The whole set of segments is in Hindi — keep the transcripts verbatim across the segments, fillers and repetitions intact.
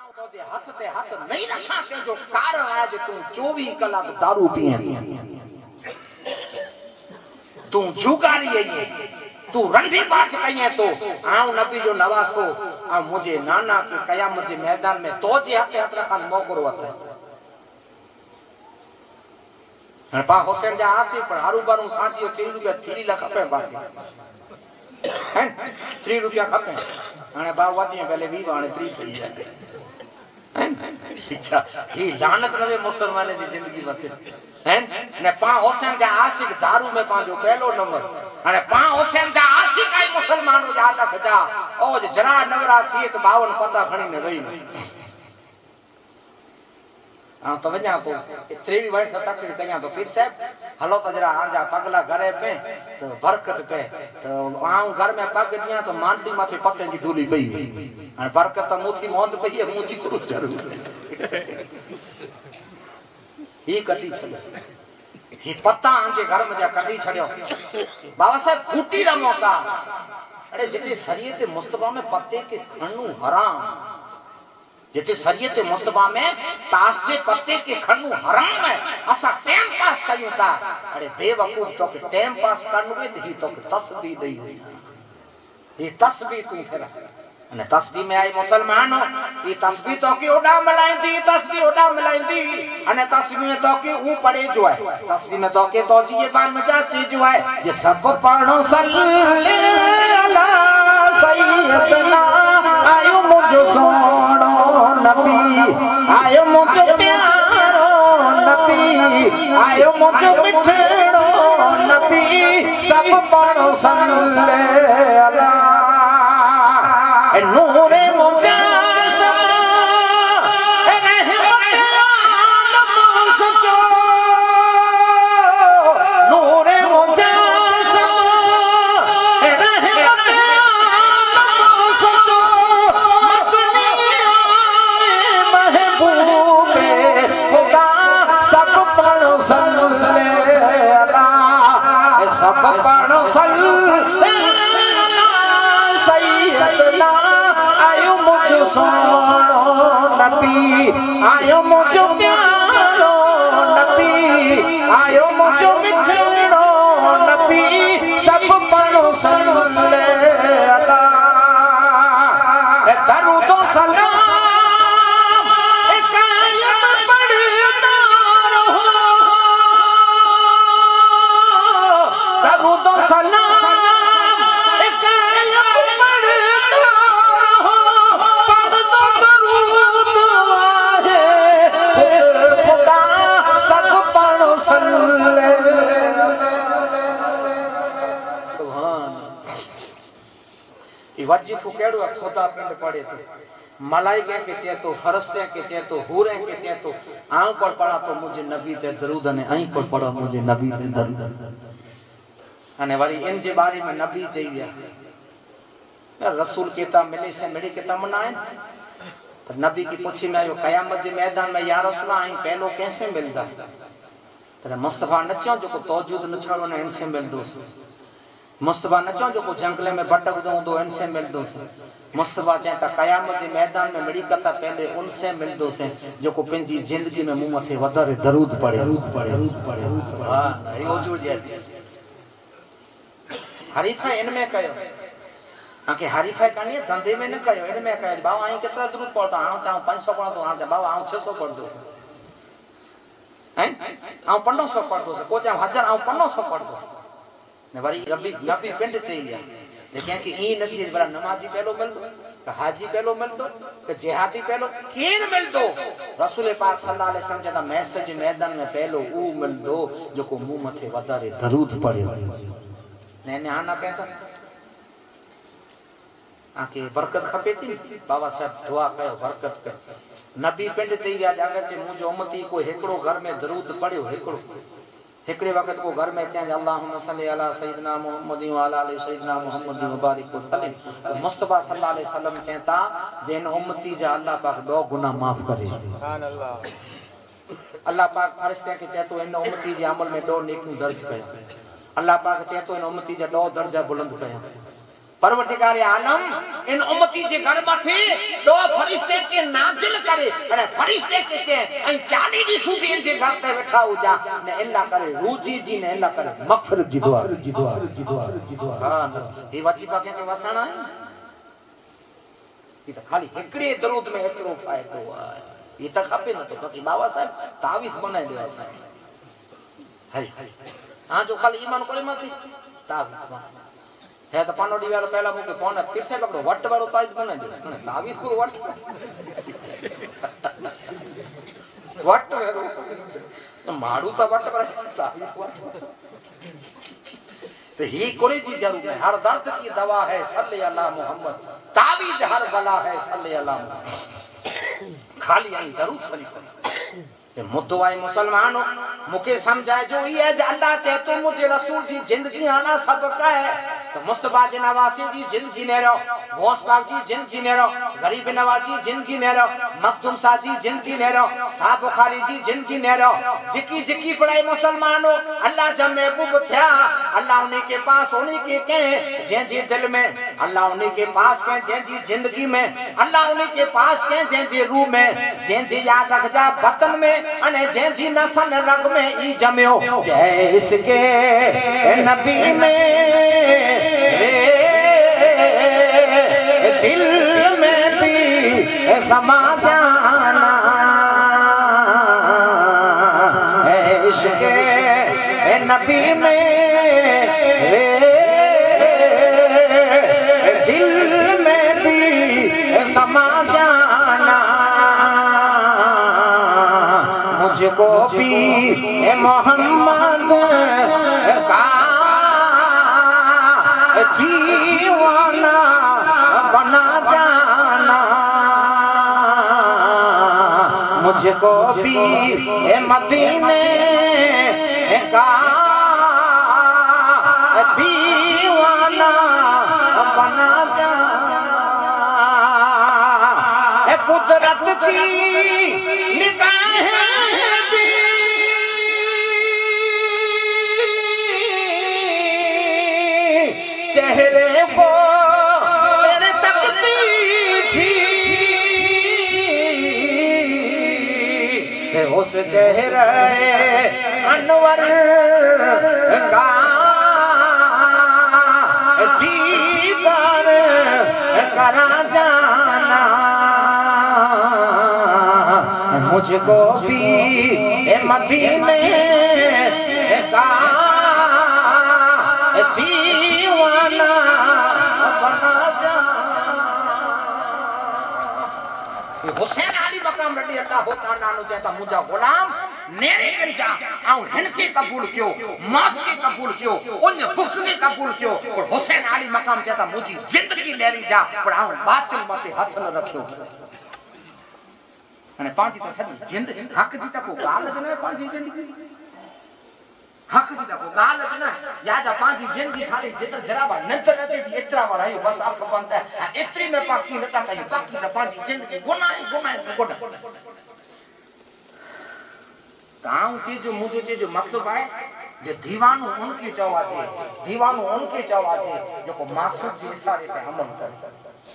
तो जे हाथ ते हाथ नहीं रखा के जो कारण है जो तू चौबीस कलाक दारू पिए तू जुगारी है तू रंडी बाज कहीं तो आऊं नबी जो नवासो आ मुझे नाना के कयामत के मैदान में तो जे हाथ हाथ रखन मोकरो वते हर पा हुसैन जा आसी पर हारू बारू साथी तीन रुपया थ्री लाख पे बाकी हैं तीन रुपया खपे हाने बा वाती पहले बीस हाने तीस थी जाए अच्छा ये लानत रहे मुसलमान की जिंदगी मत हैं ने पा हुसैन जा आशिक दारू में पा जो पहलो नंबर अरे पा हुसैन जा आशिक आई मुसलमान हो जाता खजा ओ जरा नवरा थी तो बावन पता खणी ने रही हां तो वजा तो तेईस वर्ष तक कया तो फिर साहब हलो तो जरा आजा पगला घरे पे तो बरकत पे तो आऊं घर में पग दिया तो मांडी माथे पत्ते की धूली पई और बरकत मुठी मोंद पई है मुठी को जरूर ही कटी छले ही पत्ता आंजे घर में जा कटी छड़ियो बाबा साहब फूटी रमो का अरे जिते शरीयत मुस्तफा में पत्ते के खणनु हराम जिते शरीयत मुस्तफा में ताश से पत्ते के खणनु हराम है असा टाइम पास कयूं ता अरे बेवकूफ तो के टाइम पास करनु में ही तो के तस्बीह दई हुई ये तस्बीह तू फिर अने तस्बीह में आई मुसलमान हो ये तस्बीह तो के ओडा मलाइंदी तस्बीह ओडा मलाइंदी अने तस्बीह में तो के ऊ पड़े जो है तस्बीह में तो के तो जी ये बात मजा चीज जो है ये सब पढ़ो सल्ले अला सैयदना आयो मुझे सोनो नबी आयो मुझे प्यारो नबी आयो मुझे मिठड़ो नबी सब पढ़ो सल्ले अला नूरे मुजासम रहमत आलम सचो नूरे मुजासम रहमत आलम सचो मदनी आए महबूबे खुदा सब पढ़ो सल्ले अला सब पढ़ो सल्ले सैयदना आयो मुझे सोनो नबी आयो मुझे प्यारो नबी आयो मुझे मिठड़ो नबी सब पढ़ो सल्ले अला दरूद व सलाम कायम पढ़ता रहो दरूद व सलाम वजीफो केड़ो खुदा पिंड पड़े तो मलाइके के चे तो फरिश्ते के चे तो हूरे के चे तो आऊं पर पड़ा तो मुझे नबी ते दरूद ने आई पर पड़ा मुझे नबी ते दरूद अने वाली इन जे बारे में नबी चाहिए रसूल केता मिले से मिली केता मनाए तो नबी की पूछी में आयो कयामत के मैदान में या रसूल आई पहलो कैसे मिलदा तेरे मुस्तफा न चो जो तौजूद न छाड़ो ने इनसे मिलदो मुस्तफा न चो जो जंगले में भटक दो दो इनसे मिल दो से मुस्तफा चाहता कयामत के मैदान में मिली कथा पहले उनसे मिल दो से जो को पिंजी जिंदगी में मुंह मथे वदर दरूद पड़े दरूद पड़े दरूद पड़े सुभान ये ओजो जाती हरीफा इनमें कयो आके हरीफा करनी है धंधे में न कयो इनमें कयो बाबा आई कितना दरूद पढ़ता हां चाहूं पाँच सौ पढ़ो तो हां बाबा हां छह सौ पढ़ दो हैं हां पंद्रह सौ पढ़ दो से को चाहूं हजार हां पंद्रह सौ पढ़ दो ने वारी नबी नबी पिंड चाहिए लेकिन कि ई नथी बड़ा नमाजी पहलो मिल दो कि हाजी पहलो मिल दो कि जिहादी पहलो केर मिल दो रसूल पाक सल्लल्लाहु अलैहि वसल्लम जदा मैसेज मैदान में पहलो ऊ मिल दो जो को मुंह मथे वदारे दरूद पढ़े ने ने आना कहता आके बरकत खपे थी बाबा साहब दुआ कयो बरकत पे नबी पिंड चाहिए अगर जे मुझे उम्मती को एकड़ो घर में दरूद पढ़ियो एकड़ो एकड़े वक्त को घर में चाहे अल्लाहुम्मा सल्ली अला सय्यिदना मुहम्मद व अला आलि सय्यिदना मुहम्मद व बारिक वसल्लम तो मुस्तफा सल्लल्लाहु अलैहि वसल्लम चाहता जिन उम्मती जा अल्लाह पाक दो गुनाह माफ करे सुभान अल्लाह अल्लाह पाक फरिश्ते के चाहतो इन उम्मती जे अमल में दो नेकियूं दर्ज कयो अल्लाह पाक चाहतो इन उम्मती जा दो दर्जा बुलंद कयो परवरदिगार आलम इन उम्मती जे घर में थे दो फरिश्ते के नाजिल करे अने फरिश्ते के चे ऐ चालीस दी सुधी इन जे घर ते बैठा हो जा ने अल्लाह करे रूजी जी ने अल्लाह करे मगफिरत जी दुआ जी दुआ जी दुआ जी दुआ हां ये वजीफा के के वसणा है ये तो खाली एकड़े दरूद में एतरो फायदो है ये तो खपे न तो बाकी बाबा साहब तावीज बनाए देवा साहब हाय हां जो खाली ईमान कोले मत तावीज है तो पानो डी वाला पहला मुके फोन है फिर से पकड़ो वट वालो तावीज बना दे तावीज को वट वट वेरो तो मारू तो वट कर तावीज वट तो ही कोई जी जरूर है हर दर्द की दवा है सल्ले अला मोहम्मद तावीज हर बला है सल्ले अला खाली आई दरूद शरीफ ये मुद्दो आए मुसलमानों मुके समझाए जो ये अल्लाह चाहे तो मुझे रसूल जी जिंदगी आना सबका है तो मुस्तफा जी नवासी जी जिंदगी ने रहो गौस पाक जी जिंदगी ने रहो गरीब नवाज जी जिंदगी ने रहो मखदूम सा जी जिंदगी ने रहो साहब बुखारी जी जिंदगी ने रहो जिकी जिकी पढ़ाई मुसलमानों अल्लाह जब महबूब थिया अल्लाह उन्हीं के पास उन्हीं के कहे जे जी दिल में अल्लाह उन्हीं के पास कहे जे जी जिंदगी में अल्लाह उन्हीं के पास कहे जे जी रूह में जे जी याद रख जा बतन में अने जे जी नसन रग में ई जम्यो जैसके नबी में दिल में भी समा जाना इश्क़ नबी में दिल में भी समा जाना मुझको भी मोहम्मद का दीवाना बना जाना मुझको भी मदीने का दीवाना बना जाना कुदरत की निगाहें भी चेहरे को तेरे तकती थी उस चेहरे अनवर का दीदार करा जाना मुझको भी मदीने का दीवाना बना जाना हुसैन अली मकाम रडी अल्लाह ताला नु चेता मुजा गुलाम नेरे कन जा आऊं हिनके कबूल कियो मौत के कबूल कियो उन भूख के कबूल कियो और हुसैन अली मकाम चेता मुजी जिंदगी लेरी जा पर आऊं बातिल मते हाथ न रखियो अने पांची त सदी जिंद हक जी त को गाल ज न पांची जिंदगी हक जी त को गाल ज न या जा पांची जिंदगी खाली जितर जराबा नंतर रते एतरा वाला आयो बस आप पंत एतरी में पाकी नता कई बाकी त पांची जिंदगी गुनाह गुनाह गोड ताऊ चीज जो मुझे चीज जो मतलब है जे दीवानो उनके चवा छे दीवानो उनके चवा छे जो को मासूम जी इशारे पे अमल करे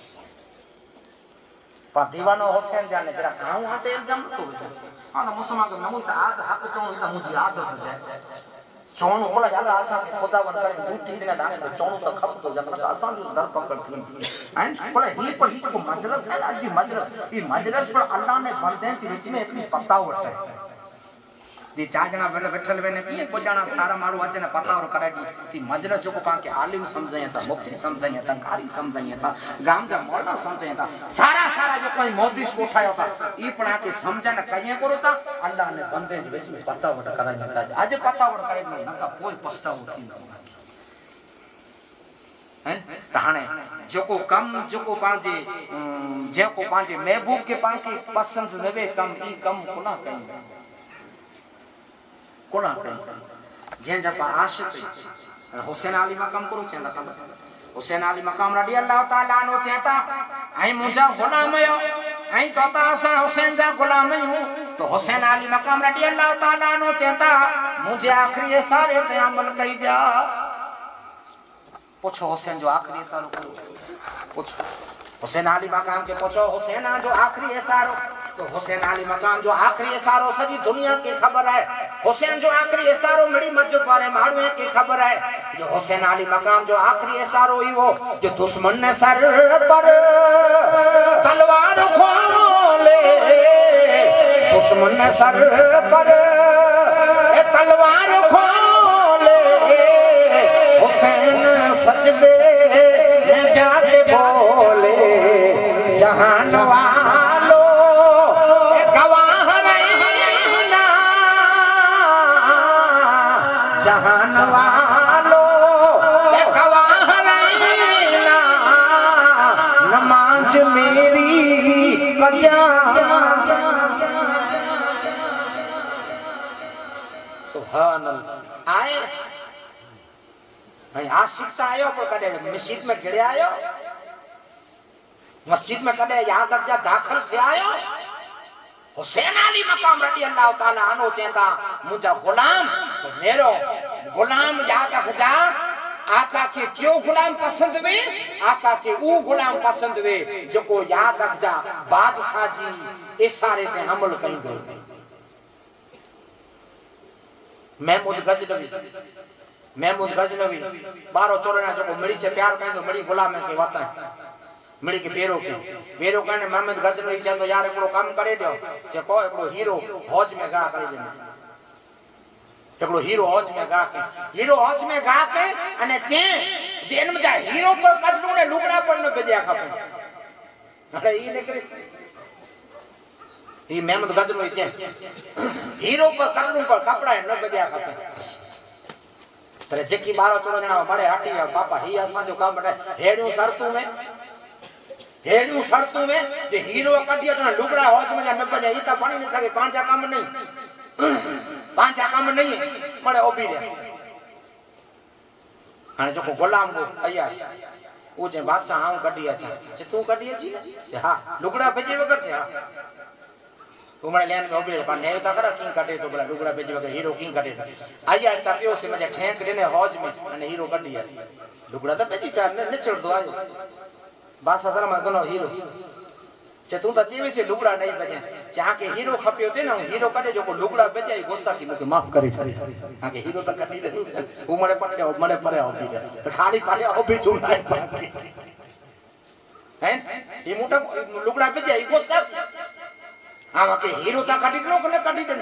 पा दीवानो हुसैन जाने जरा गांव हाते इल्जाम तो हां मुसलमान को नमु त आद हक चों त मुझी आदत है चोण बोला जाला आसान खुदावन करे बूटी ने दाने तो चोण तो खप तो जब आसान जो दर पकड़ थी हैं बोला ही पर ही को मजलिस है आज मजलिस ये मजलिस पर अल्लाह ने बंदे के बीच में अपनी पत्ता उठा है दी चार जना बेले बैठल वेने की को जना सारा मारू आचे ने पता और करे दी मजलिस जो को पा के आलिम समझाया था मुफ्ती समझाया था कारी समझाया था गांव का मौला समझाया था सारा सारा जो कोई मोदी को उठाया था ई पण आके समझन कहिए करो था अल्लाह ने बंदे के बीच में पता और कराया था आज पता और करे न का कोई पछतावो थी न हैं ताने जो को कम जो को पाजे जे को पाजे महबूब के पा के पसंद नवे कम ई कम कोना कहीं कोना कहीं जे जपा आशिक हुसैन अली मकाम करो चेंदा खबर हुसैन अली मकाम रडी अल्लाह ताला नो चेता आई मुजा गुलाम यो आई चौथा सा हुसैन जा गुलाम हूं तो हुसैन अली मकाम रडी अल्लाह ताला नो चेता मुझे आखिरी सारे पे अमल कई जा पूछो हुसैन जो आखिरी इशारो पूछो हुसैन अली मकाम के पूछो हुसैन जो आखिरी इशारो तो हुसैन अली मकाम जो आखिरी इशारो सजी दुनिया की खबर है। हुसैन जो आखिरी इशारो मेरी मस्जिद वाले मारवे की खबर है। जो हुसैन अली मकाम जो आखिरी इशारो ही वो जो दुश्मन ने सर पर तलवार खोले दुश्मन ने सर पर तलवार खोले हुसैन सजदे में जाके बोले जहान वालो गवाह रहना जहान वालो गवाह रहना नमाज मेरी बजा सुभान अल्लाह आए भाई आज सीखता आयो पर कदे मस्जिद में गिरे आयो मस्जिद में कदे यहाँ तक जा दाखिल थे आयो हुसैन अली मकाम रजी अल्लाह ताला अनो चेता मुझा गुलाम तो मेरो गुलाम यहाँ तक जा आका के क्यों गुलाम पसंद वे आका के ऊ गुलाम पसंद वे जो को यहाँ तक जा बादशाह जी इशारे ते अमल कई दो महमूद गजनवी महमूद गजनवी बारो चोरना जो मिड़ी से प्यार कहीं तो मिड़ी गुलाम के वतन मिड़ी के बेरो के बेरो कहने महमूद गजनवी चल तो यार एकड़ो काम करे दो जे को एकड़ो हीरो हौज में गा करे दे एकड़ो हीरो हौज में गा के हीरो हौज में गा के अने चे जेन में जा हीरो पर कटलू ने लुगड़ा पर न बेजा खपे अरे ई निकरे ई महमूद गजनवी चे हीरो पर कटलू पर कपड़ा न बेजा खपे तरे जेकी बारो चोरो जना मड़े हाटी बापा ही असा जो काम बटे हेड़ू सरतू में हेड़ू सरतू में जे हीरो कटिया तो लुगड़ा हौज में न बजे ई त बनी न सके पांचा काम नहीं पांचा काम नहीं है मड़े ओबी दे हाने जो को गुलाम को आया ओ जे बादशाह हां कटिया छे जे तू कटिया छी हां लुगड़ा भेजे वगर छे हां तू मने लेन में ओबी पर नेवता कर की कटे तो बोला लुगड़ा भेजे वगर हीरो की कटे आया टपियो से मजे ठेक देने हौज में अने हीरो कटिया लुगड़ा तो भेजी प्यार ने निचड़ दो आयो बादशाह सर में गनो हीरो जे तू त जीवे से लुगड़ा नहीं भेजे जहां के हीरो खपियो थे ना हीरो कटे जो को लुगड़ा भेजे गोस्ता की मुके माफ करी हां के हीरो त कटी दे ऊ मरे पठे मरे परे ओबी दे खाली पाले ओबी जुनाई बाकी हैं ये मोटा लुगड़ा भेजे ई गोस्ता हां के हीरो ता कटी नो कने कटी दे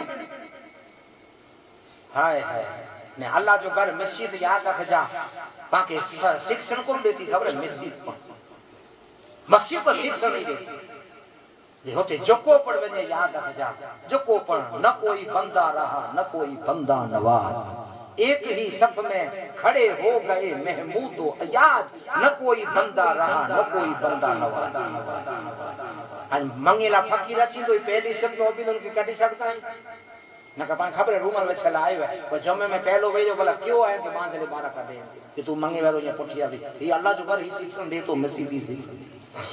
हाय हाय ने अल्लाह जो घर मस्जिद याद रख जा बाकी शिक्षण को देती खबर मस्जिद मस्जिद पर शिक्षण नहीं देती ये होते जोको पढ़ बने याद रख जा जोको पढ़ न कोई बंदा रहा न कोई बंदा नवाज एक ही सफ में खड़े हो गए महमूद अयाज न कोई बंदा रहा न कोई बंदा नवाज अन मंगेला फकीर अची तो पहली सब तो भी उनकी कटी सकता है न का खबर रूमल में चला आयो है पर जमे में पहलो वेयो बोला क्यों आए के बांझले बारा कर दे कि तू मंगे वालो ये पुठिया भी ये अल्लाह जो घर ही शिक्षण दे तो मसीबी शिक्षण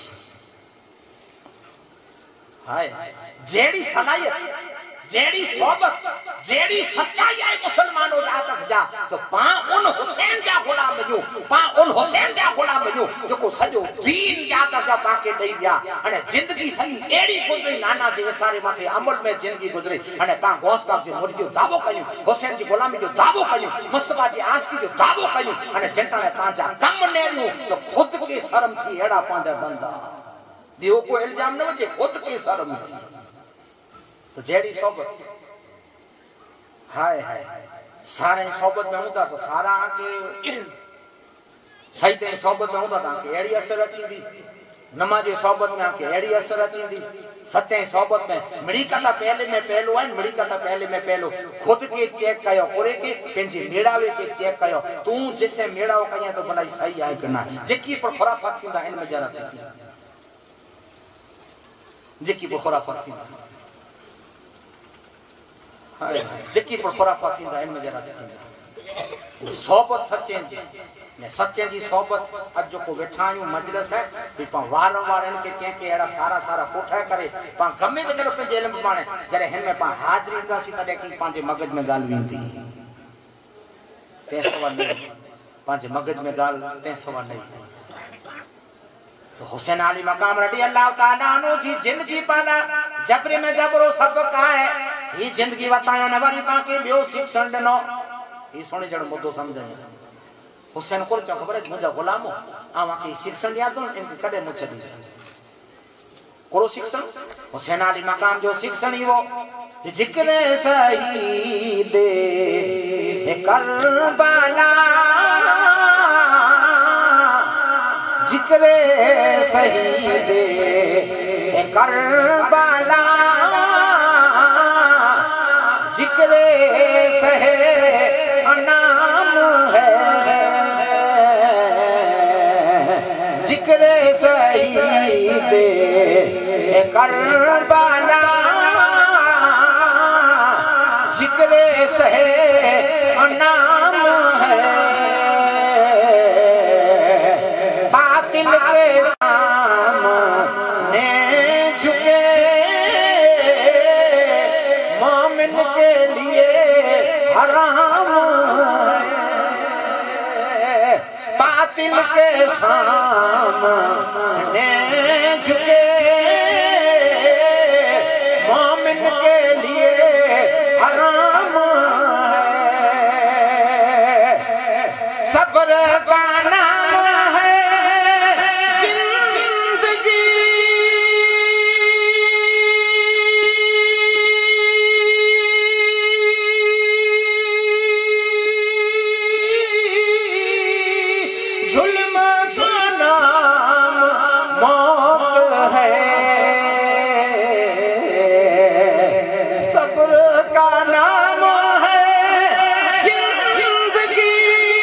हाय जेड़ी सलाहियत जेड़ी सोबत जेड़ी सच्चाई है मुसलमानों जा तक जा तो पा उन हुसैन जा गुलाम जो पा उन हुसैन जा गुलाम जो जो को सजो दीन जा तक जा पाके दई दिया अने जिंदगी सही एड़ी गुजरी नाना जे सारे माथे अमल में जिंदगी गुजरी अने पा गौस पाक जे मुर्गी दावो कयो हुसैन जी गुलामी जो दावो कयो मुस्तफा जी आशिकी जो दावो कयो अने जंटाने पांचा कम नेरियो तो खुद के शर्म थी एड़ा पांजा धंधा दियो को इल्जाम न वजे खुद के शर्म तो जेड़ी सोबत हाय हाय सारे सोबत में होता तो सारा के सही ते सोबत में होता था के एड़ी असर अचींदी नमाज़े सोबत में के एड़ी असर अचींदी सच्चे सोबत में मिड़ी कथा पहले में पहलो है मिड़ी कथा पहले में पहलो खुद के चेक कयो पूरे के पेंजी मेड़ावे के चेक कयो तू जिसे मेड़ाओ कया तो भलाई सही है कि ना जेकी पर खुराफात थींदा इन में जरा जेकी पर खुराफात थींदा हाय जेकी पर खुराफात थींदा इन में जरा सोबत सच्चे जी ने सच्चे जी सोबत अज जो को वेठायूं मजलिस है भी पा वारंवार इनके के के एड़ा सारा सारा कोठा करे पा गमे में चलो पे इल्म पाणे जरे हिन में पा हाजरी दासी तडे की पांजे मगज में गाल वेंदी पैसो वाले पांच मगज में गाल ते सवा नहीं। तो हुसैन अली मकाम रडी अल्लाह ताला नो जी जिंदगी पाना जबरे में जबरो सब का है ये जिंदगी बताया न वाली पाके बियो शिक्षण दनो ये सोने जण मुद्दो समझे। हुसैन को क्या खबर है मुझा गुलामो आवा के शिक्षण याद दो इनके कदे मुझे दी कोरो शिक्षण हुसैन अली मकाम जो शिक्षण ही वो जिक्र शहीद करबला जिक्र शहीद करबला जिक्र सहे नाम है जिक्र शहीद करबला जिक्र सहे नाम है बातिल के सामने झुके मोमिन के लिए हराम है बातिल के सामने झुके मोमिन के लिए हराम है सब्र का नाम है जिंदगी जुल्म का नाम मौत है सब्र का नाम है जिंदगी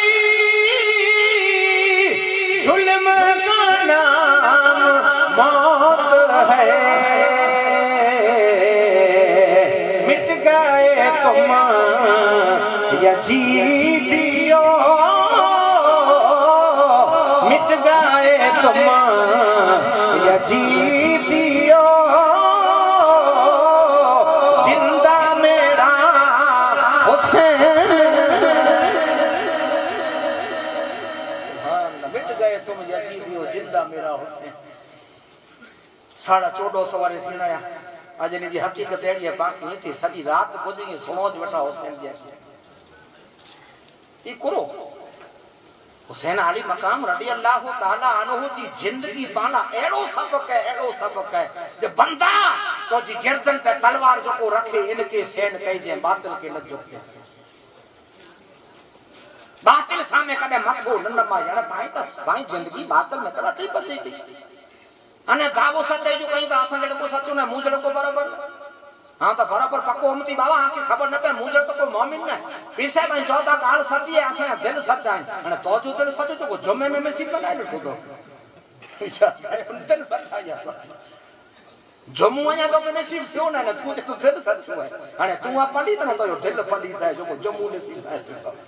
जुल्म का नाम मौत है मिट गए तुम यजीदियो मिट गए तुम यजीदियो जिंदा मेरा हुसैन मिट गए तुम यजीदियो जिंदा मेरा हुसैन साढ़ा चौदह सवारे थी आया आज इन जी हकीकत अड़ी है बाकी थी सॼी रात पुॼी सुणो वठा हुसैन जी ई करो हुसैन अली मकाम रडी अल्लाह ताला अन्हु जी जिंदगी पाना एड़ो सबक है एड़ो सबक है जे बंदा तो जी गर्दन ते तलवार जो को रखे इनके सेन कई जे बातिल के न झुकते बातिल सामने कदे मथो न नमा यार भाई त भाई जिंदगी बातिल में कला चई पची की अने दावो सच्चाई जो कहीं तो असन जड़ो को सच्चो न मुंह जड़ो को बराबर हां तो बराबर पक्को हमती बाबा आके खबर न पे मुंह जड़ो तो कोई मोमिन न पीर साहब आई चौथा गाल सच्ची है असन दिल सच्चा है अने तो जो दिल सच्चो तो जमे में में सीप बनाए तो तो दिल सच्चा है जम्मू आया तो के नसीब थियो ना तू तो दिल सच्चो है अने तू आ पंडित न तो दिल पंडित है जो जम्मू नसीब है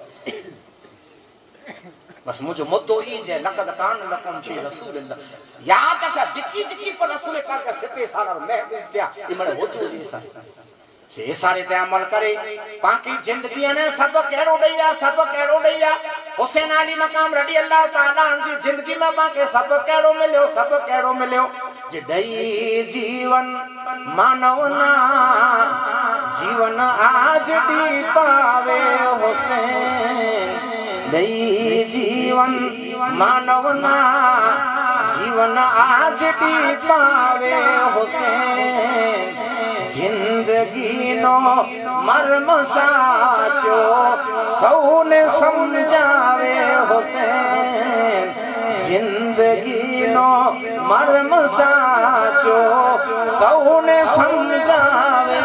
बस मुझे मुद्दो ही जे लकद कान लकम फी रसूलिल्लाह याद का जिकी जिकी पर रसूल पाक का सिपे सारा महबूब त्या इमने हुजूर जी सा से सारे ते अमल करे बाकी जिंदगी ने सब केड़ो दैया सब केड़ो दैया हुसैन अली मकाम रडी अल्लाह ताला जी जिंदगी में बाके सब केड़ो मिलियो सब केड़ो मिलियो जे दई जीवन मानवना जीवन आज दी पावे हुसैन दई जीवन मानवना जीवन आज भी पावे हुसैन जिंदगी नो मर्म साचो सौने समझावे हुसैन जिंदगी नो मर्म साचो सौने समझावे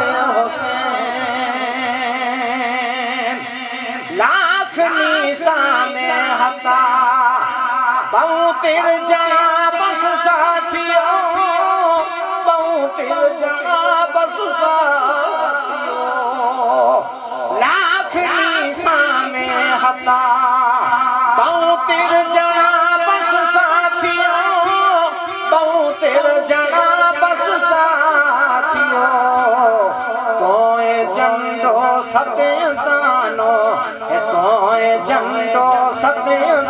हुसैन लाख निशाने हता बहु तिर जना बस साथियों बहु तिर जना बस साथियों लाख निशाने हता बहु तिर जना बस साथियों बहु तिर जना बस साथियों कोई जंडो सत्य दानो कोई जंडो सत्य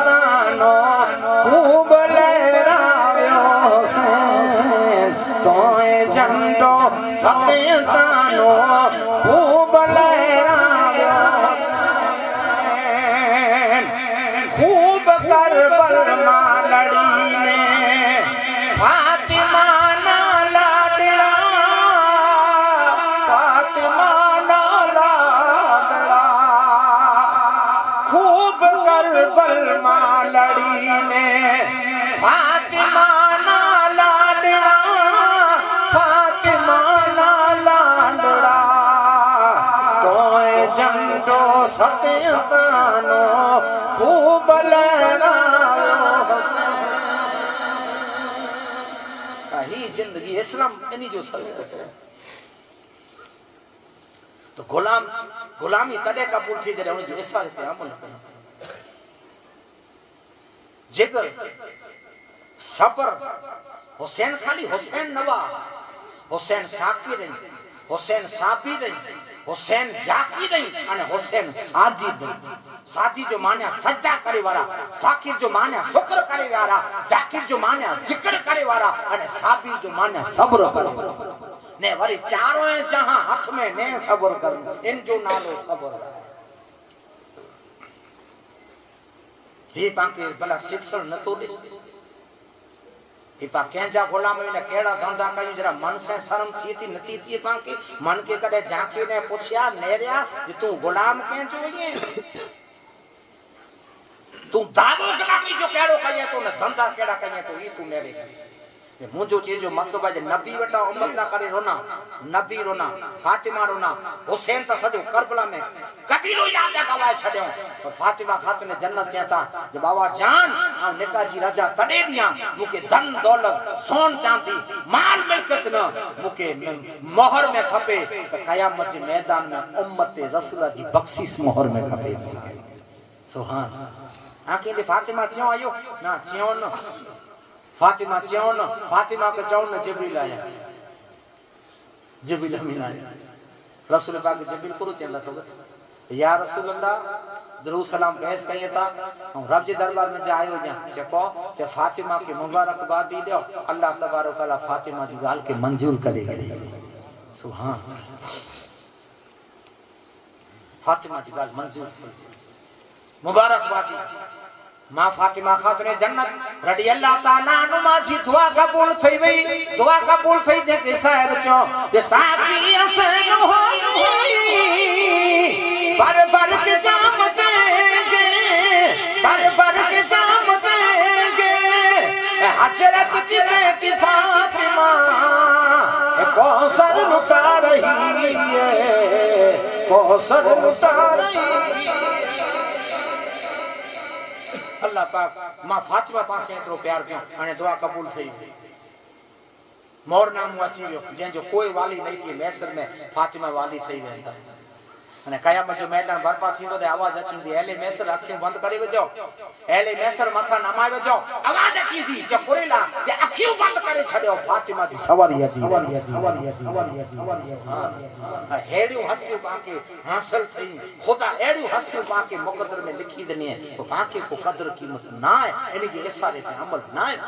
झंडो सतेतानो खूब लहरायो हुसैन खूब करबल मां लड़ी ने फातिमा ना लाडड़ा फातिमा ना लाडड़ा खूब करबल मां लड़ी ने फातिमा ना लाडड़ा फातिमा ना लाडड़ा तोए झंडो सतेतानो खूब लहरायो हुसैन ही जिंदगी इस्लाम इन्हीं जो सर तो गुलाम गुलामी तदे कबूल थी जरे उन इसारे पे अमल जिगर सबर हुसैन खाली हुसैन नवा हुसैन साकी नहीं हुसैन सापी नहीं हुसैन जाकी नहीं अने हुसैन साजी नहीं साजी जो मान्या सज्जा करे वाला साकिर जो मान्या शुक्र करे वाला जाकिर जो मान्या जिक्र करे वाला अने साबिर जो मान्या सब्र करे ने वरी चारों जहां हाथ में ने सब्र कर इन जो नालो सब्र ही पाके भला शिक्षण न तो दे ही पा केंजा गुलाम ने केड़ा धंधा कयो जरा मन से शर्म थी थी नती थी पाके मन के कदे जाके ने पूछया नेरिया जे तू गुलाम केंजो ये तू दावो कलाकी जो केड़ो कये तो न धंधा केड़ा कये तो ई तू मेरे ये मुजो चीज जो मतलब है नबी वटा उम्मत ना करे रोना नबी रोना फातिमा रोना हुसैन तो सजो करबला में कबीलो याद गवाए छड्यो और फातिमा खातून जन्नत चाहता जे बाबा जान आ नेताजी राजा तडे दिया मुके धन दौलत सोन चांदी माल मिलकत न मुके मोहर में खपे तो कयामत के मैदान में उम्मत रसूल जी बख्शिश मोहर में खपे सुभान आके दे फातिमा क्यों आयो ना क्यों न फातिमा चौन फातिमा के चौन ने जिब्रील आया जिब्रील अमीन आया रसूल पाक जिब्रील को चंदा तो या रसूल अल्लाह दरूद सलाम पेश कहिए ता रब जी दरबार में जायो जा चको जे फातिमा के मुबारकबाद दी दो अल्लाह तबारक तआला फातिमा जी गाल के मंजूर करेगा सुभान फातिमा जी गाल मंजूर मुबारकबाद मां फातिमा खातून जन्नत रडी अल्लाह ताला नु माजी दुआ कबूल थई वई दुआ कबूल थई जे के शायर चो जे साकी हसन होई बर बर के जाम देंगे बर बर के जाम देंगे हजरत की बेटी फातिमा कौसर लुटा रही है कौसर लुटा रही अल्लाह पाक मां फातिमा पासे एतरो प्यार क्यों अने दुआ कबूल थई मोर नाम अची वियो जे जो कोई वाली नहीं थी मैसर में फातिमा वाली थई वेंदा अने कयामत जो मैदान बर्पा थींदो ते आवाज अचींदी एले मैसर अखियूं बंद करे वजो एले मैसर मथा नमाए वजो आवाज अचींदी जे कुरेला जे अखियूं बंद करे छड्यो फातिमा दी सवारी अची सवारी अची सवारी अची सवारी अची हां हेड़ियों हस्तियों पाके हासिल थई खुदा एड़ियों हस्तियों पाके मुकद्दर में लिखी दने तो पाके को कदर कीमत ना है इने के इशारे पे अमल ना है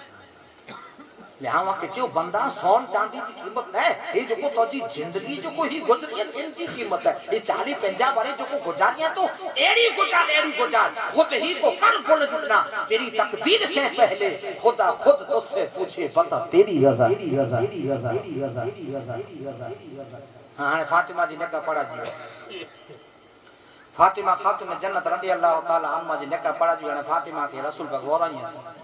लेहां के जो बंदा सोन चांदी की कीमत है ये जो को तो जी जिंदगी जो को ही गुजरी इनकी कीमत है ये चालीस पंजाब वाले जो को गुजारियां तो एड़ी गुजार एड़ी गुजार खुद ही को कर बोल जितना तेरी तकदीर से पहले खुदा खुद तुझसे पूछे बता तेरी रजा तेरी रजा तेरी रजा तेरी रजा तेरी रजा तेरी रजा हां फातिमा जी ने का पड़ा जी फातिमा खातून जन्नत रदी अल्लाह ताला अन्हा जी ने का पड़ा जी ने फातिमा के रसूल का गौराई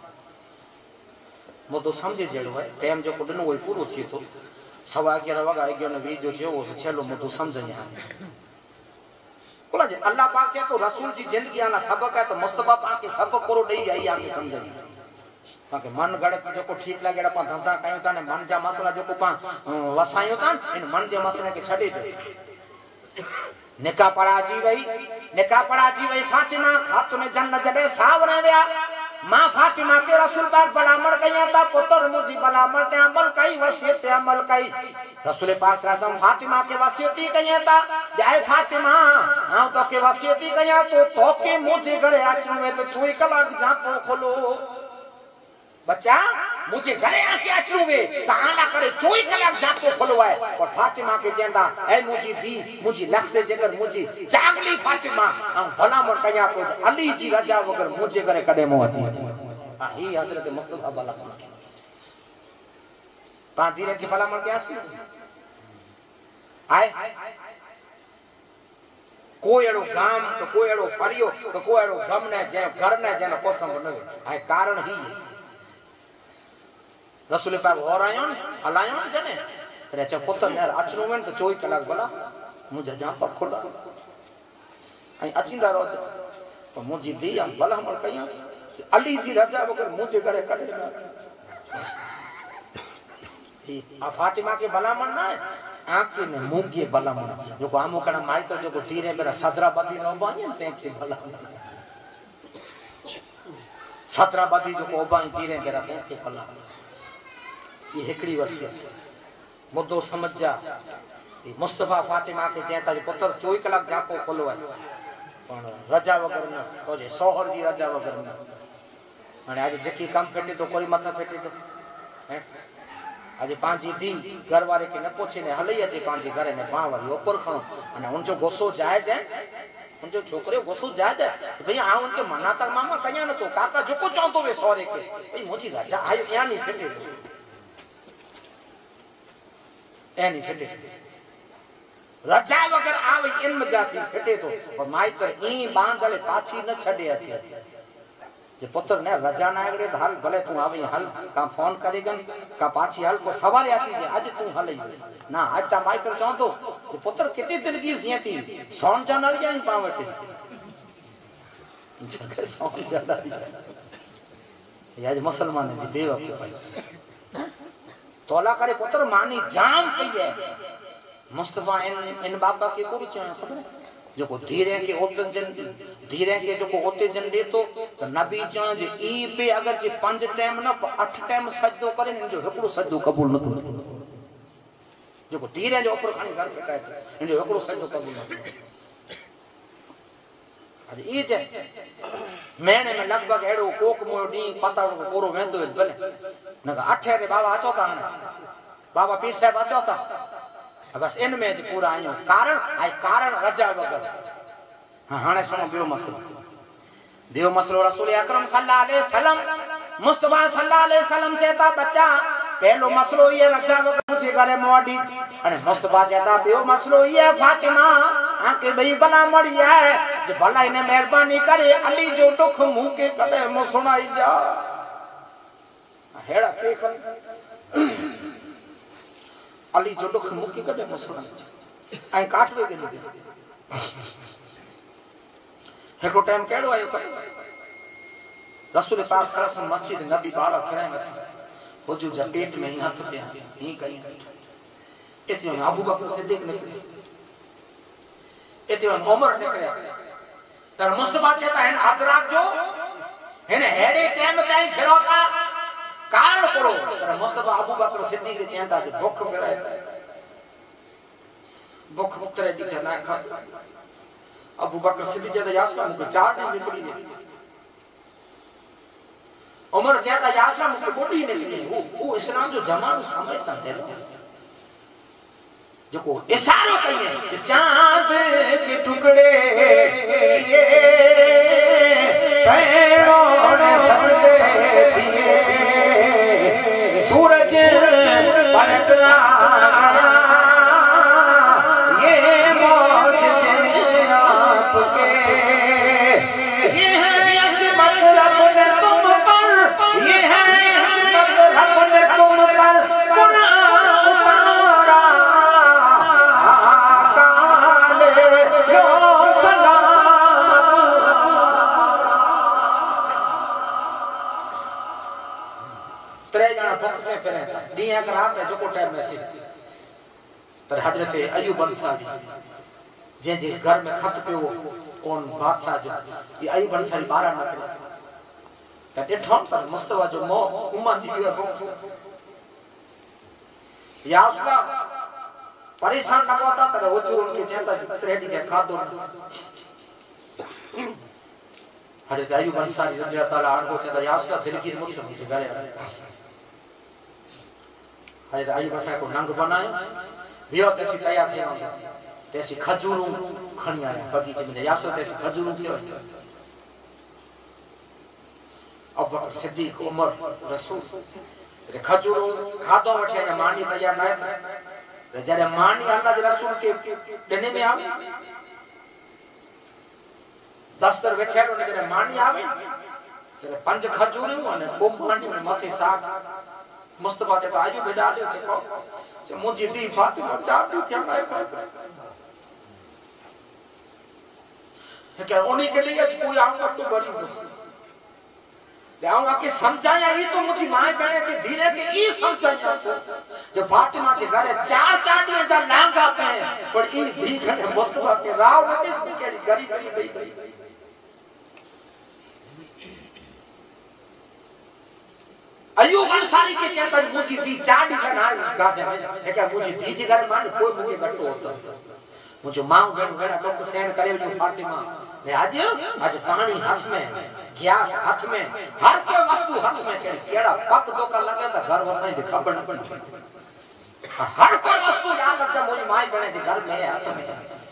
वो तो समझे जेड़ो है टाइम जो कुडनो वो पूरो थी तो सवा ग्यारह वगा ग्यारह ने वीडियो जो वो छेलो मो तो समझ नहीं बोला जे अल्लाह पाक से तो रसूल जी जिंदगी आना सबक है तो मुस्तफा पाक के सबक करो दई आई आके समझ ताकि मन गड़े जो को ठीक लगे अपन धंधा कयो ता ने मन जा मसला जो को पा वसायो ता इन मन जे मसले के छडी दे निकाह पढ़ा जी वही निकाह पढ़ा जी वही फातिमा खातून जन्नत जदे सावरे वया मां फातिमा के रसूल पाक भलामण कया ता पुत्र मुजी भलामण ते अमल कई वसीयत ते अमल कई रसूल पाक सल्लल्लाहु अलैहि फातिमा के वसीयत कया ता जाए फातिमा हां तो के वसीयत कया तो तो के मुजी घरे आचू में तो चोई कलाक जापो खोलो बच्चा मुझे घरे आके अचूंगे ताला करे चोई कलाक जाको खोलवाए और फातिमा के जेंदा ए मुजी दी मुजी लखते जगर मुजी जागली फातिमा हम भला मोर कया को अली जी रजा वगर मुझे घरे कदे मो अची हां ही हजरत मुस्तफा भला पा धीरे के भला मोर के आसी आए कोई एड़ो गाम तो कोई एड़ो फरियो तो कोई एड़ो गम ने जे घर ने जे कोसम न आए कारण ही रसूल पाक और आयोन हलायोन जने रे च पुत्र ने अचनो में तो चौबीस कलाक भला मुझे जा पर खोला आई अचिंदा रोज तो मुजी दी हम भला हमर कया अली जी राजा वगर मुझे करे करे ही आ फातिमा के भला मन ना आके ने मुंगे भला मन जो आमो कणा माई तो जो तीरे मेरा सदरा बदी न बाई ते के भला सदरा बदी जो को बाई तीरे मेरा ते के भला ये हेकड़ी वसियत मुद्दो समझ जा ये मुस्तफा फातिमा के चेता जो पुत्र चौबीस कलाक जाको खोलो है पण रजा वगर न तो जे सोहर जी रजा वगर न माने आज जकी काम फेटे तो कोई माथा फेटे तो हैं आज पांची दी घर वाले के न पूछे ने हलई अचे पांची घरे ने पा वाली ऊपर खणो अने उन जो गोसो जाए जाए उन जो छोकरे गोसो जाए जाए भई आ उनके मनाता मामा कया न तो काका जो को चाहतो वे सोरे के भई मुजी राजा आयो यानी फेटे एनी फेटे रजा वगर आवे इन मजाती फेटे तो और माई तर ई बांधले पाछी न छडे अचे जे पुत्र ने रजा ना आगड़े हाल भले तू आवे हाल का फोन करेगन का पाछी हाल को सवाल आती जे आज तू हलई ना आज ता माई तर चाहतो तो पुत्र कितनी दिलगीर थियती सोन जानर जाई पावटे जके सोन जानर ये आज मुसलमान जी बेवकूफ तोला करे पुत्र मानी जान पई है मुस्तफा इन इन बाबा के कोई चाहे खबर है जो को धीरे के ओतन जन धीरे के जो को ओते जन दे तो नबी चाहे जे ई पे अगर जे पांच टाइम ना आठ टाइम सजदो करे न जो एकड़ो सजदो कबूल न थो जो को धीरे जो ऊपर खानी घर फटाए इन जो एकड़ो सजदो कबूल न आज ई जे महीने में लगभग एड़ो कोक मो डी पता को पूरो वेंदो भले न अठे रे बाबा आचो ता बाबा पीर साहब आचो ता बस इन में पूरा आयो कारण आई कारण रजा वगर हां हाने सुनो बियो मसलो बियो मसलो रसूल अकरम सल्लल्लाहु अलैहि वसल्लम मुस्तफा सल्लल्लाहु अलैहि वसल्लम चेता बच्चा पहलो मसलो ये रजा वगर मुझे घरे मोडी अने मुस्तफा चेता बियो मसलो ये फातिमा आके भई भला मड़ी है जे भला इने मेहरबानी करे अली जो दुख मुंह के कदे मो सुनाई जा हेड़ा पेखन अली जो दुख मुक्की कदे मो सुनाई आई काटवे के मुझे हेको टाइम केड़ो आयो कर रसूल पाक सल्लल्लाहु अलैहि वसल्लम मस्जिद नबी बारा करे मत हुजूर जा पेट में ही हाथ पे ही कहीं इतने अबू बकर सिद्दीक निकले इतने उमर निकले तर मुस्तफा कहता है अदराक जो है ने हेडे टाइम ताई फिरोता कारण करो तर मुस्तफा अबू बकर सिद्दीक कहता है भूख फिराए भूख मुक्तरे दिखे ना खा अबू बकर सिद्दीक कहता यासला मुझे चार दिन निकली ने उमर कहता यासला मुझे बॉडी निकली वो वो इस्लाम जो जमानो समझता है जो को इशारो कहिए चांद के टुकड़े पैरों ने सजदे दिए सूरज पलट आया ये मौजज़े आपके ये है अजमत रब ने तुम पर ये है अजमत रब ने तुम पर कुरान उतारा से फिरे दी अगर रात है जो को टाइम में से पर हजरत अय्यूब अंसारी जे जे घर में खत पे वो कौन बादशाह जो ये अय्यूब अंसारी बारह निकले त देखो पर मुस्तफा जो मो उम्मा जी के बुक या उसका परेशान न होता तर वो जो उनके चेता त्रेडी के खादो हजरत अय्यूब अंसारी रज़ी अल्लाह ताला अन्हु चेता या उसका दिल की मुझे मुझे घरे अरे आई बसा को नंग बनायो वियो तेसी तैयार थे तेसी खजूरों खणी आया बगीचे में यासो तेसी खजूरों क्यों अब बकर सिद्दीक उमर रसूल रे खजूरों खातो वठे या मानी तैयार ना रे जरे मानी अल्लाह के रसूल के डने में आवे दस्तर वेछेड़ो ने जरे मानी आवे जरे पंज खजूरों ने को मानी में मथे साग मुस्तफा के आजू बेडा ले को जे मुजी दी फातिमा चाबी थया ना है क्या उन्हीं के लिए कोई आऊंगा तो बड़ी मुश्किल जाऊंगा कि समझाया ही तो मुझे माए बहने के धीरे के ई समझाया तो जो फातिमा के घरे चार चार दिन जा लांगा पे पर ई धी घरे मुस्तफा के राव ने के गरीब गई गई अयूब अंसारी के चेता मुझे दी चार दिन ना गाते है क्या मुझे दी जी घर मान कोई मुझे गट्टो होता मुझे मां गण गण दुख सहन करे जो फातिमा ने आज आज पानी हाथ में गैस हाथ में हर कोई वस्तु हाथ में के केड़ा पक दो का लगे तो घर वसाई दे कपड़ हर कोई वस्तु याद रखता मुझे माई बने के घर में हाथ में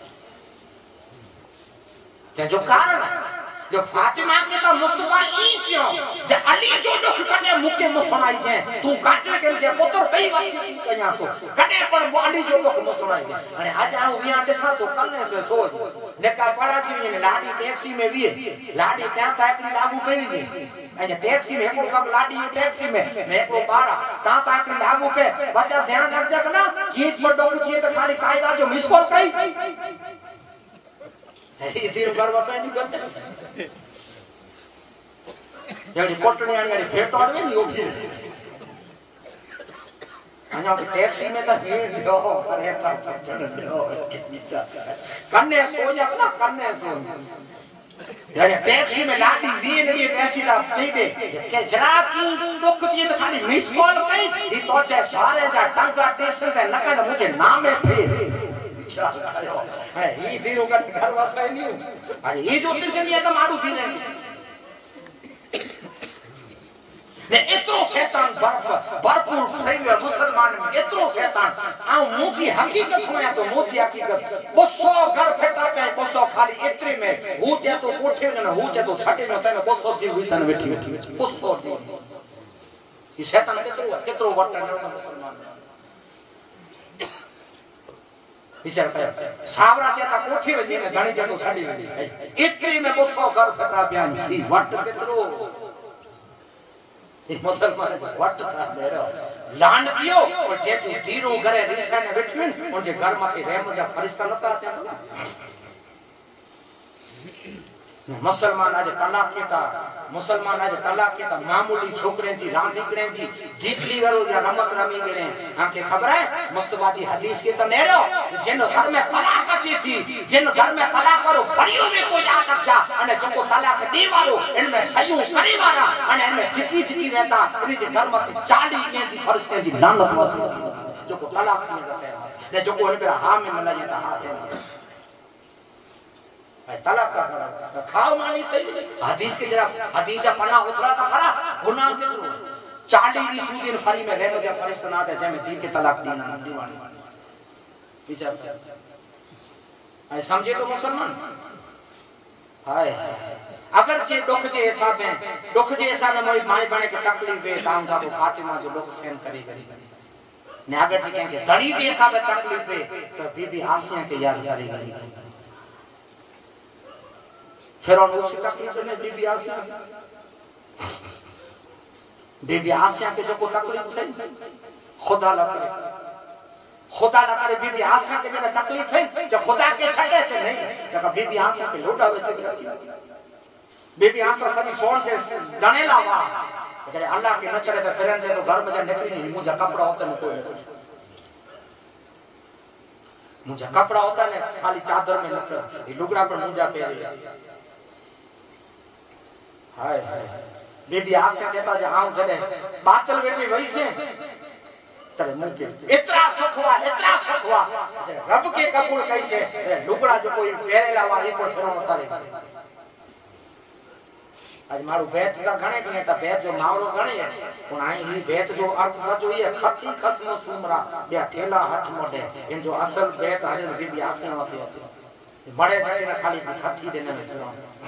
क्या जो कारण है जो फातिमा के तो मुस्तफा ई क्यों जे अली जो दुख कने मुके मु सुनाई जे तू काटे के जे पुत्र बई वसी कया को कने पण अली जो दुख मु सुनाई जे अने आज आ विया देसा तो कने से सोच नेका पड़ा थी ने लाडी टैक्सी में वी लाडी त्या ताकड़ी लागू पई नी अने टैक्सी में एको वक्त लाडी टैक्सी में ने एको बारा ता ताकड़ी लागू पे बच्चा ध्यान रख जा ना गीत पर डोक थी तो खाली कायदा जो मिस कॉल कई ये तीन बार वसाई नहीं करते जड़ी कोटणी आनी गाड़ी फेट आवे नी ओ भी अन्या के टैक्सी में तो भीड़ दो करे पर चढ़ दो के नीचे कन्ने सो जा ना कन्ने सो यानी टैक्सी में लाडी वीन वी टैक्सी दा चाहिए के जरा की दुख थी तो खाली मिस कॉल कई ई तो चे सारे जा टंका स्टेशन ते नका मुझे नामे फेर है ई धीरो कर घर वसाई नहीं अरे ये जो दिन चलिए तो मारू धीरे ने इतरो शैतान भरपूर सही है मुसलमान में इतरो शैतान आ मुझी हकीकत होया तो मुझी हकीकत बसो घर फेटा पे बसो खाली इतरे में हूं चे तो कोठे में ना हूं चे तो छाटे में तने बसो की हुईसन बैठी बैठी बसो ये शैतान कितरो कितरो वटन है मुसलमान में विचार कर सावरा चेता कोठी में जेने घणी जगह छाडी वेली इतरी में बसो घर फटा बयान ई वट केतरो ई मुसलमान वट था देरो लांड दियो और जे तू धीरो घरे रीसा ने बैठिन उन जे घर माथे रहमत जा फरिश्ता नता चला मुसलमान आज तलाक केता मुसलमान आज तलाक केता मामूली छोकरे जी रांधीकड़े जी दीखली वालो या रमत रमी गणे आके खबर है मुस्तफा दी हदीस के तो नेरो जिन घर में तलाक अची थी जिन घर में तलाक वालो फरियो में तो याद रख जा अने जको तलाक दे वालो इनमें सयू करे वाला अने इनमें चिकी चिकी रहता इनी जे घर में चालीस के जी फरिश्ते जी लानत वसी जको तलाक नहीं देते ने जको इन पे हां में मला जाता हाथ है तलाक का खाओ मानी सही हदीस के जरा हदीस का पन्ना उतरा था खरा गुनाह कितरो चालीस की सूदिन फरी में रहमत या फरिश्ता ना चाहे में दी के तलाक देना दीवानी विचार ऐ समझे तो मुसलमान हाय अगर जे दुख जे हिसाब में दुख जे हिसाब में मोई माई बने के तकलीफ है काम था तो फातिमा जो दुख सहन करी करी ने अगर जी कहेंगे धड़ी जे हिसाब में तकलीफ है तो बीबी आसिया के याद करेगी फिर उन उसी तकलीफ में बीबी आसिया बीबी आसिया के जो को तकलीफ थी खुदा ला करे खुदा ला करे बीबी आसिया के जो तकलीफ थी जो खुदा के छड़े छे नहीं तो बीबी आसिया के लोटा बचे बीबी आसिया सभी सोन से जने लावा जरे अल्लाह के न चढ़े तो फिरन जे तो घर में जा निकली नहीं मुझे कपड़ा होता न कोई मुझे कपड़ा होता ने खाली चादर में लग ये लुगड़ा पर मुझे पहले हाय हाय बीबी आसिया कहता जे आऊं जने बातल बैठी वही से तेरे मुंह के इतना सुखवा इतना सुखवा रब के कबूल कैसे लुगड़ा जो कोई पहले लावा ये पर फिर उतारे आज मारू भेत का घणे घणे ता भेत जो मावरो घणे है पण आई ही भेत जो अर्थ सचो ही खथी खसम सुमरा बे ठेला हठ मोडे इन जो असल भेत हरे बीबी आसने होती है बड़े जटे ने खाली खथी देने में चलो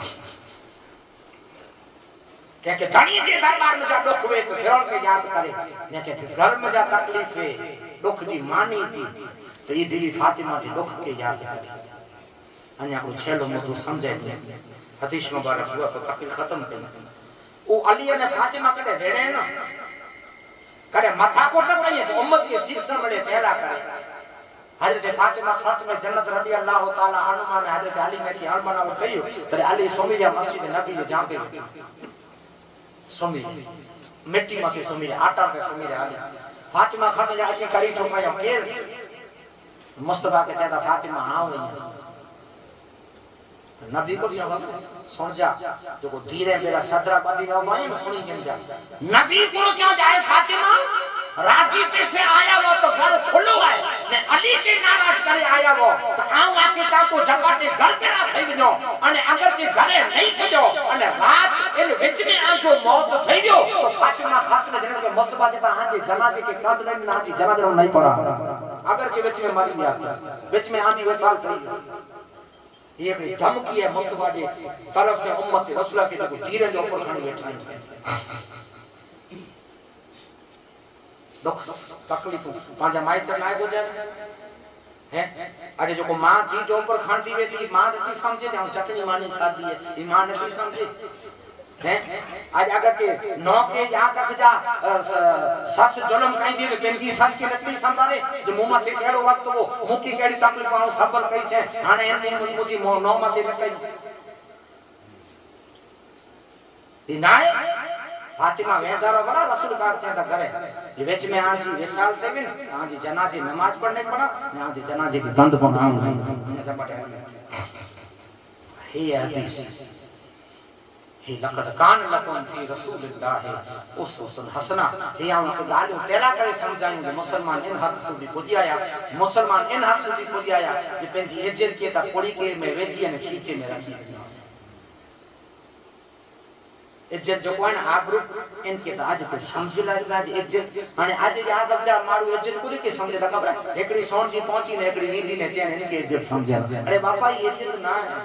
के के धनी जे दरबार में जा दुख वे तो फिरौन के याद करे ने के घर में जा तकलीफ है दुख जी मानी जी तो ये बीबी फातिमा जी दुख के याद करे अन्या को छेलो मुदो समझे हदीस मुबारक हुआ तो तकलीफ खत्म कर ओ अली ने फातिमा कदे वेड़े न करे माथा को न चाहिए तो उम्मत के शिक्षा बड़े पहला करे हजरत फातिमा खातमे जन्नत रजी अल्लाह ताला अन्हा ने हजरत अली में की अरमाना वो कहियो तरे अली सोमी जा मस्जिद नबी जा पे सोमी मिट्टी में के सोमी आटा के सोमी अली फातिमा खाते जा अच्छी कड़ी ठोकाया के मुस्तफा के कहता फातिमा हां हुई नबी को दिया सुन जा जो को धीरे मेरा सदरा बादी ना माई में सुनी जन जा नबी को क्यों जाए फातिमा राजी पे से आया वो तो घर खुलो है ने अली के नाराज करे आया वो तो आऊ आके चा तो झपाटे घर पे ना થઈ ગયો અને અગર જે ઘરે નહીં પજો અને રાત એને વિચ में આજો मौत થઈ ગયો तो फातिमा खातमे जन्नत के मुस्तफा के हाजी जनाजे के कद में हाजी जनाजे नहीं पड़ा अगर जे विच में मरी गया विच में हाजी वसाल થઈ गयो ये भी धमकी है मुस्तफा जी तरफ से उम्मत रसूल के जो धीरे जो ऊपर खाने बैठा है दुख तकलीफ पांजा माइतर ना गुजर है आज जो को मां थी जो ऊपर खांदी वे थी मां नहीं समझे जाऊं चटनी मानी खादी है ई मां नहीं समझे हैं आज अगर के नौ के याद रख जा सस जुल्म कहीं दी तो पेंजी सस के नती संभाले जो मुंह माथे केड़ो वक्त वो मुकी केड़ी तकलीफ आऊ सबर कैसे हाने इन मुजी नौ माथे कई दिनाए फातिमा वेदारो बड़ा रसूल कार चेता करे ये वेच में आजी विशाल देविन आजी जनाजे नमाज पढ़ने पड़ा ने आजी जनाजे की गंद को नाम ने जपटे हे हदीस हे लक़द कान लकुम फी रसूलिल्लाह उसवतुन हसना हे आऊं के गालियों तेला करे समझाऊं मुसलमान इन हद सुधी पुजिया मुसलमान इन हद सुधी पुजिया कि पेंजी इज्जत के ता पोड़ी के में वेची ने खींचे में रखी इज्जत जो कोन आबरू इनके त आज को समझ लागदा इज्जत माने आज याद अब जा मारू इज्जत कोनी के समझे ता खबर एकड़ी सोन जी पहुंची ने एकड़ी वीडी ने चैन इनके इज्जत समझे अरे बापा ये इज्जत ना है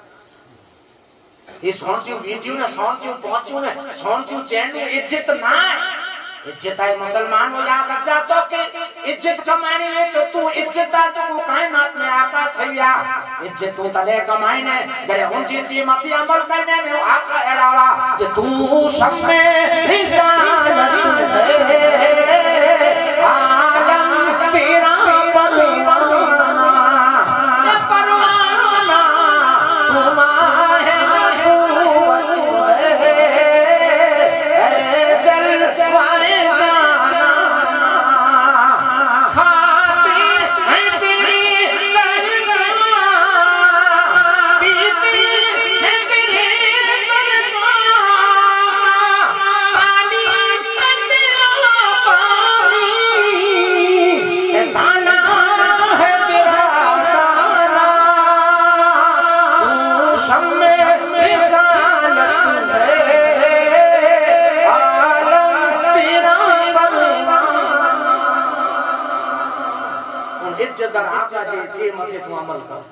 ये सोन जी वीडियो ने सोन जी पहुंचू ने सोन जी चैन इज्जत ना है इज्जत है मुसलमान हो याद रख जा तो के इज्जत कमाने में तो तू इज्जत आ तो कायनात में आका थैया इज्जत तू तले कमाई ने जरे उन जी जी मती अमल करने ने आका एड़ावा जे तू सब में इंसान दे आलम तेरा परवाना ये परवाना तुम्हारे नबूवत है जल वाले इज्जतदार आका जे जे मथे तू अमल कर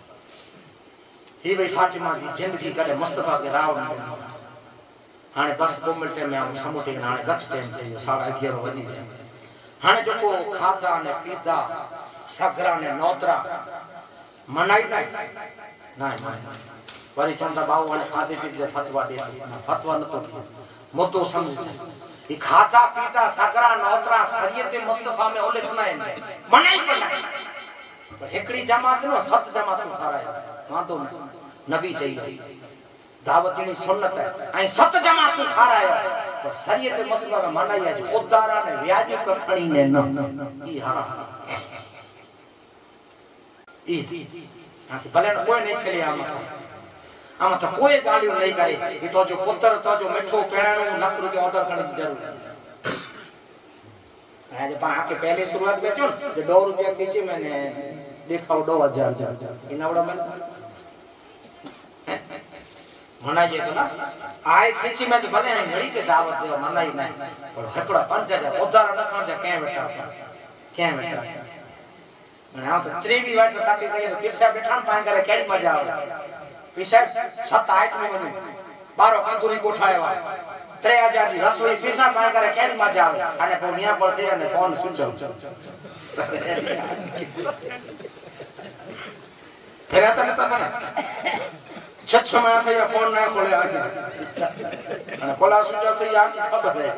ही भाई फातिमा जी जिंदगी करे मुस्तफा के राव हाने बस दो मिनट में हम समुटे हाने गच टाइम थे साढ़े ग्यारह बजे हाने जो को खाता ने पीता सगरा ने नौतरा मनाई नहीं नहीं वरी चंदा बाऊ वाले खादे पीते फतवा दे फतवा न तो मुद्दो समझ ये खाता पीता सगरा नौतरा शरीयत मुस्तफा में उल्लेख ना है मनाई पड़ा तो एकड़ी जमात नो सत जमात खाराया हां तो नबी चाहिए दावत नी सुन्नत है आई सत जमात खाराया पर शरीयत मुस्तफा में मनाई है जो उदारा ने व्याज को खणी ने न ई हराम ई हां भले कोई नहीं खेले आम आम तो कोई गालियों नहीं करे ये तो जो पुत्र तो जो मिठो पेणानो लाख रुपया ऑर्डर करने की जरूरत है आज पा के पहले शुरुआत बेचो जो दो रुपया खींचे मैंने देखा दो हजार इनावड़ा में मनाइए तो ना आए खींची में तो भले नहीं घड़ी के दावत दे मनाई नहीं पर हकड़ा पंच हजार उधार न खण जा के बेटा के बेटा मैं आ तो त्रेवी बार तक के कहे तो किरसा बैठा पाए करे केड़ी मजा आवे पीछे सात आठ में बने बारो कांदुरी कोठाया त्रे हजार जी रसोई पीछा पाए करे केड़ी मजा आवे अने को मिया पर थे ने फोन सुनजो फिर आता न बने छछ में थे या फोन ना खोले आगे अने कोला सुनजो तो या की खबर है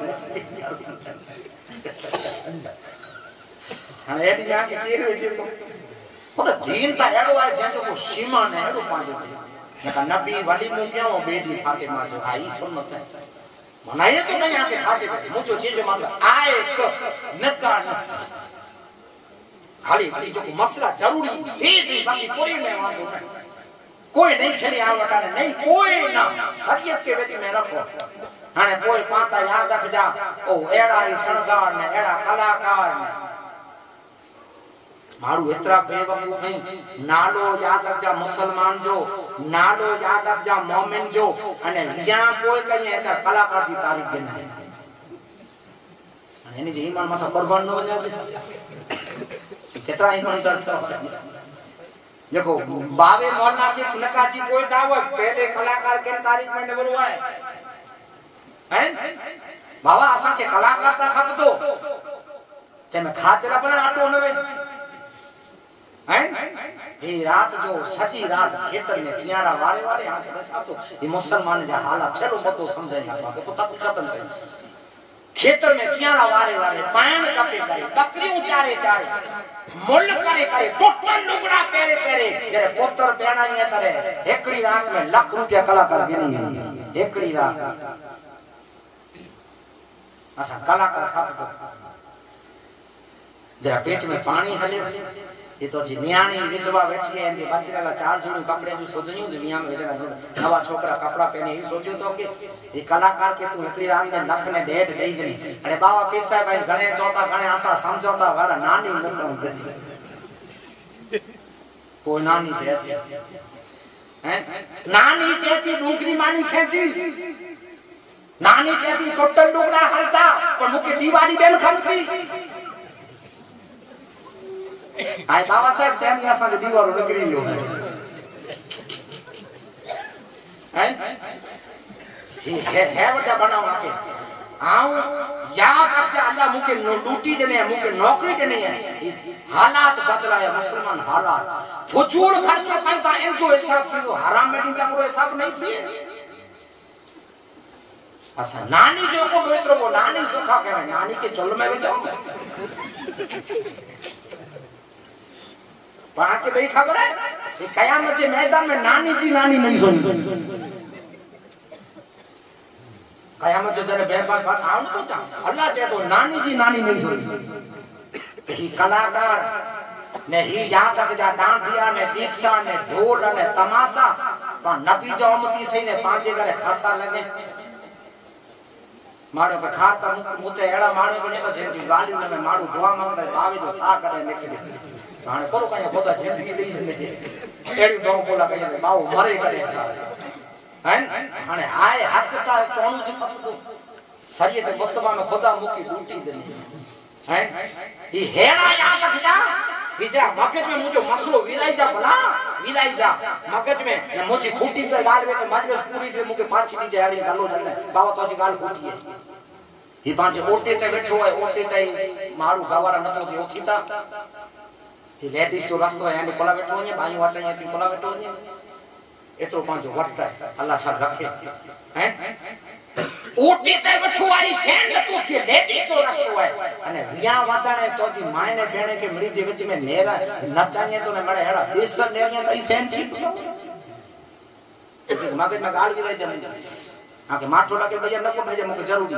हां एडी में आके केरे जे तो पर दीन ता एडो आए जे तो को सीमा ने एडो पांडे नका नबी वली मु क्यों बेटी फातिमा से आई सुन्नत है मनाए तो कहीं आके खाते मुझे चीज मतलब आए तो नका न खाली खाली जो मसला जरूरी सीधी बाकी कोई में वांदो नहीं कोई नहीं खेली आवटा ने नहीं कोई ना शरीयत के विच में रखो हाने कोई पाता याद रख जा ओ एड़ा ही शणगार ने एड़ा कलाकार ने मारू इतरा बेवकूफ है नालो याद रख जा मुसलमान जो नालो याद रख जा मोमिन जो अने या कोई कहीं एक कलाकार की तारीफ देना है यानी जे ईमान माथा कुर्बान न हो जाए कितना ईमानदार छ देखो बावे मौलाना की नकाजी कोई दावत पहले कलाकार के तारीख में नगर हुआ है हैं बाबा असा के कलाकार ता खप दो ते में खातरा बना आटो नवे हैं ये रात जो सजी रात खेतर में कियारा वारे वारे आके बसा तो ये मुसलमान जा हालत छलो मतो समझाई तो पता खत्म कर खेतर में कियारा वारे वारे पान कपे करे बकरियों चारे चारे मुल करे करे टोटल लुगड़ा पेरे पेरे जरे पुत्र पेणाई करे एकड़ी रात में लाख रुपया कलाकार गिनी एकड़ी रात अच्छा कलाकार खाप तो जरा पेट में पानी हले ये तो जी न्याणी विधवा बैठी है इनके पास वाला चार जोड़ी कपड़े जो सोजनियो दुनिया में वेदना नवा छोकरा कपड़ा पहने ही सोचियो तो कि ये कलाकार के तू एकड़ी रात में नख ने डेढ़ दई दनी अरे बाबा पैसा भाई गणे चौथा गणे आसा समझौता वाला नानी नसम कोई नानी भेज हैं नानी चेती डूगरी मानी खेतीस नानी चेती टोटल टुकड़ा हलता पर मुके दीवारी बेल खमती आए बाबा साहब सेमी असा के दीवारो निकली लियो हैं ये है वटा बनावा के आऊ याद रख जा अल्लाह मुके ड्यूटी देने मुके नौकरी देने है हालात बदलाया मुसलमान हालात फुजूल खर्चो करता इनको हिसाब कियो हराम में दिन करो हिसाब नहीं किए अच्छा नानी जो को दोतरो वो नानी सुखा के नानी के चल में भी जाओ वहां के भाई खबर है ये कयामत के मैदान में नानी जी नानी नहीं सुनी कयामत जो जरे बेबाक बात आउं तो चा अल्लाह चाहे तो नानी जी नानी नहीं सुनी ही कलाकार ने ही यहां तक जा डांडिया ने दीक्षा ने ढोल ने तमाशा पर नबी जो उम्मती थई ने पांचे करे खासा लगे मारो का खाता मुते एड़ा मानो बने तो जे गालियों में मारू दुआ मांगदा बावे जो सा करे निकले हाने कोरो कया बोदा जिंदगी दई दे एड़ी दो बोला कया बाऊ मरे करे छा हैं हाने आए हक ता चोणू जी पतो शरीयत मुस्तफा में खुदा मुकी ड्यूटी देनी हैं ये हेड़ा याद रख जा विजरा मगज में मुझे मसलो विलाई जा भला विलाई जा मगज में मुझे खूटी पे गाल में तो मजलिस पूरी थी मुके पाछी दी जाड़ी गालो जल्ले बाबा तो जी गाल खूटी है ये पांच ओटे ते बैठो है ओटे ते मारू गवारा नतो थी ओथीता ये लेडीज जो रास्तो है एंड कोला बैठो है भाई वाटा है ती कोला बैठो है एतो पांच वट है अल्लाह सब रखे हैं ओटे ते बैठो आई सेंड तो थी लेडीज जो रास्तो है अने विया वाताने तो जी माय ने बेणे के मड़ी जे विच में नेरा नचाए तो ने मड़े हेड़ा बेसन नेरिया तई सेंड थी तो मगज में गाल गिरे जने आके माठो लगे भैया नको भेजे मुके जरूरी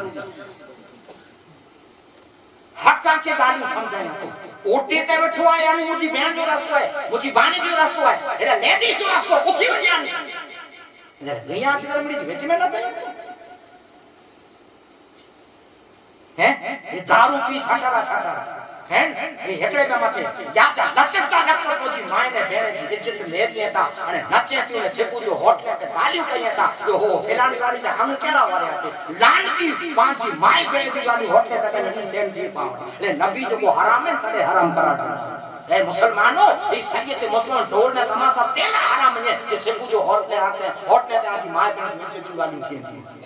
हक्का के गालियों समझाए तो ओटे ते बैठो है यानी मुजी बहन जो रास्तो है मुजी बाणी जो रास्तो है एड़ा लेडीज जो रास्तो उठी वया ने ने भैया छ कर मड़ी विच में न चाहिए हैं ये दारू पी छाटारा छाटारा हैं ये हेकड़े में मथे या ता लटकता लटकता जी माए ने भेणे जी इज्जत लेरिए ता अने नचे ती ने सेपू जो होटले ते गालियो कहिए ता यो हो फेलानी वाली जा हम केड़ा वारे आते लानती पांची माए भेणे जी गाली होटले तक नहीं सेम थी पाव ले नबी जो को हराम है तने हराम करा ए मुसलमानों ये शरीयत मुस्लिम ढोल ने तमाशा तेला हराम है ये सेपू जो होटले आते होटले ते आज माए भेणे जी इज्जत गाली थी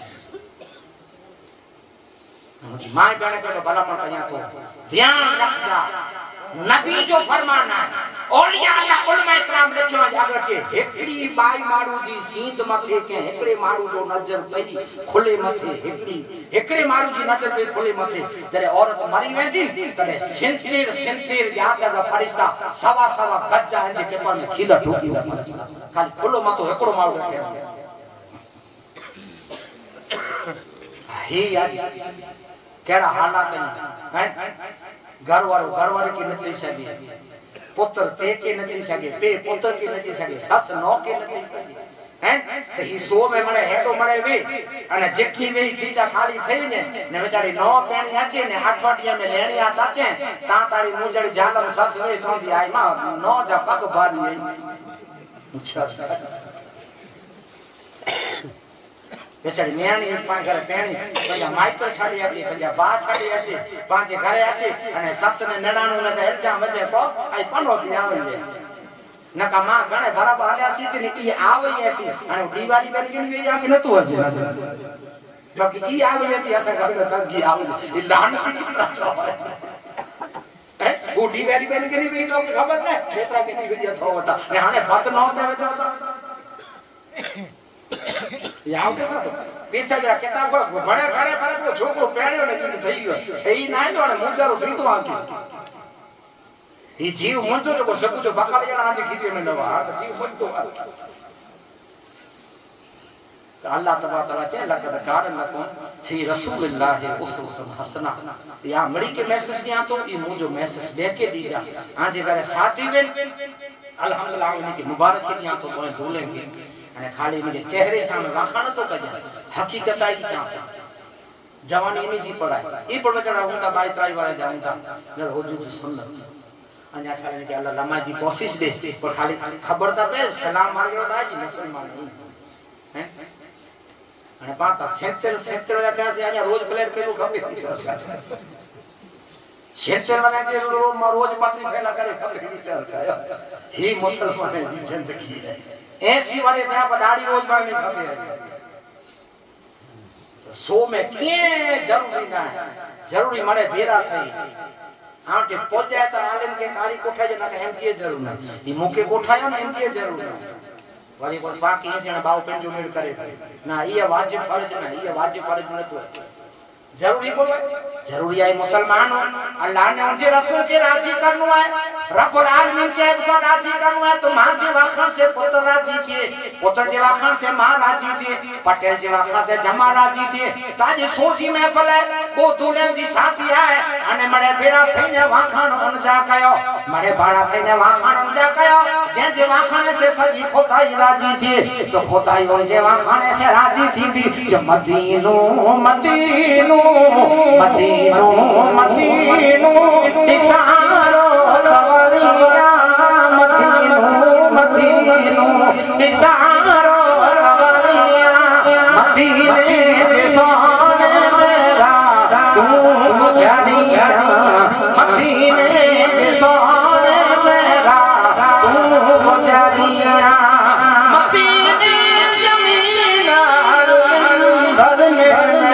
माए भेणे के भला पण कया तो ध्यान रख जा नबी जो फरमाना है औलिया अल्लाह उलमा इकराम लिखियो अगर जे हेकड़ी बाई मारू जी सींद मथे के हेकड़े मारू जो नजर पई खुले मथे हेकड़ी हेकड़े मारू जी नजर पई खुले मथे जरे औरत मरी वेंदी तने सिंतेर सिंतेर याद का फरिश्ता सवा सवा गज है जे के पर में खिला ठोकी फरिश्ता खाली खुलो मथो हेकड़ो मारू के हे यार केड़ा हालात हैं घर वालो घर वाले की नची सके पुत्र पे के नची सके पे पुत्र की नची सके सस नो के नची सके हैं तो ई सो में मळे हेडो मळे वे अने जेकी वे खीचा खाली થઈ ને ને બેચારી નો પેણી આચે ને આઠવાડિયા में લેણી आ ताचे ता ताड़ी मुजड़ी जालम सस वे चोंदी आई मा नो जा पग भारी अच्छा बेचारी न्याणी पांच घर पेणी पंजा माइत्र छाड़ी आची पंजा बा छाड़ी आची पांचे घरे आची अने सास ने नडाणू ने हेलजा वजे को आई पनो दी आवे नका मां गणे बराबर आल्या सीधी ने ई आवे हती अने दीवारी बन गई वे आगे नतो हजी बाकी ई आवे हती असा घर में तंगी आवे ई लानती कितना चावे है वो दीवारी बन गई वे तो के खबर ने केतरा के दी गई थोटा ने हाने बत न होते वजो तो याव के साथ पैसा जरा किताब को बड़े बड़े पर को छोकरो पेड़्यो ने की થઈ ગયો થઈ ના આવ્યો ને મુજારો થીતો આકી ई जीव मनतो जो सब जो बकालिया आज खींचे में नवा हां जीव मनतो अल्लाह तबारक तआला चे लक़द कार लकुम फी रसूलिल्लाह उसवतुन हसना या मड़ी के मैसेज दिया तो ई मुजो मैसेज देके दीजा आजे करे साथी वेन अल्हम्दुलिल्लाह उन्हीं की मुबारक दिया तो कोई भूलेंगे अने खाली मुझे चेहरे सामने वाखाण तो कजा हकीकत आई चा जवानी इनी जी पढ़ाई ई पढ़ चढ़ा हूं ता बाई त्राई वाला जाऊं ता अगर हुजूर सुन्नत अन्या सारे के अल्लाह लम्मा जी कोशिश दे पर खाली खबर ता पे सलाम मारगो ता जी मुसलमान नहीं हैं अने पाता सेंटर सेंटर जाते से आया रोज प्लेट पेलो खबे सेंटर वाला के रोज पात्री फैला करे खबे विचार का ही मुसलमान की जिंदगी है ऐसी वाले था दाढ़ी रोज बांधनी खबे सो में के जरूरी ना है जरूरी मळे भेरा थई आटे पहुंचे तो आलिम के कारी कोठा जे ना एमजीए जरूर ना ई मुके कोठायो ना एमजीए जरूर ना वाली कोई बाकी है जने बाव पेन जो मेल करे ना ये वाजिब फर्ज ना ये वाजिब फर्ज न तो जरूरी बोलो जरूरी है मुसलमान अल्लाह ने उनके रसूल के राजी करनो है रब्बुल आलमीन के उसको राजी करनो है तो मां जी वाखन से पुत्र राजी किए पुत्र जी वाखन से मां राजी थी पटेल जी वाखन से जमा राजी थी ताजी सोची महफिल है वो दूल्हे जी साथी है अने मरे भेरा थईने वाखन उन जा कयो मरे भाड़ा थईने वाखन उन जा कयो जे जे वाखन से सजी खोताई राजी थी तो खोताई उन जे वाखन से राजी थी थी जो मदीनो मदीनो मदीनो मदीनो इशारो लवरिया मदीनो मदीनो इशारो लवरिया मदीने के सोने मेरा तू मुझरिया मदीने के सोने मेरा तू मुझरिया मदीने जमीन भरने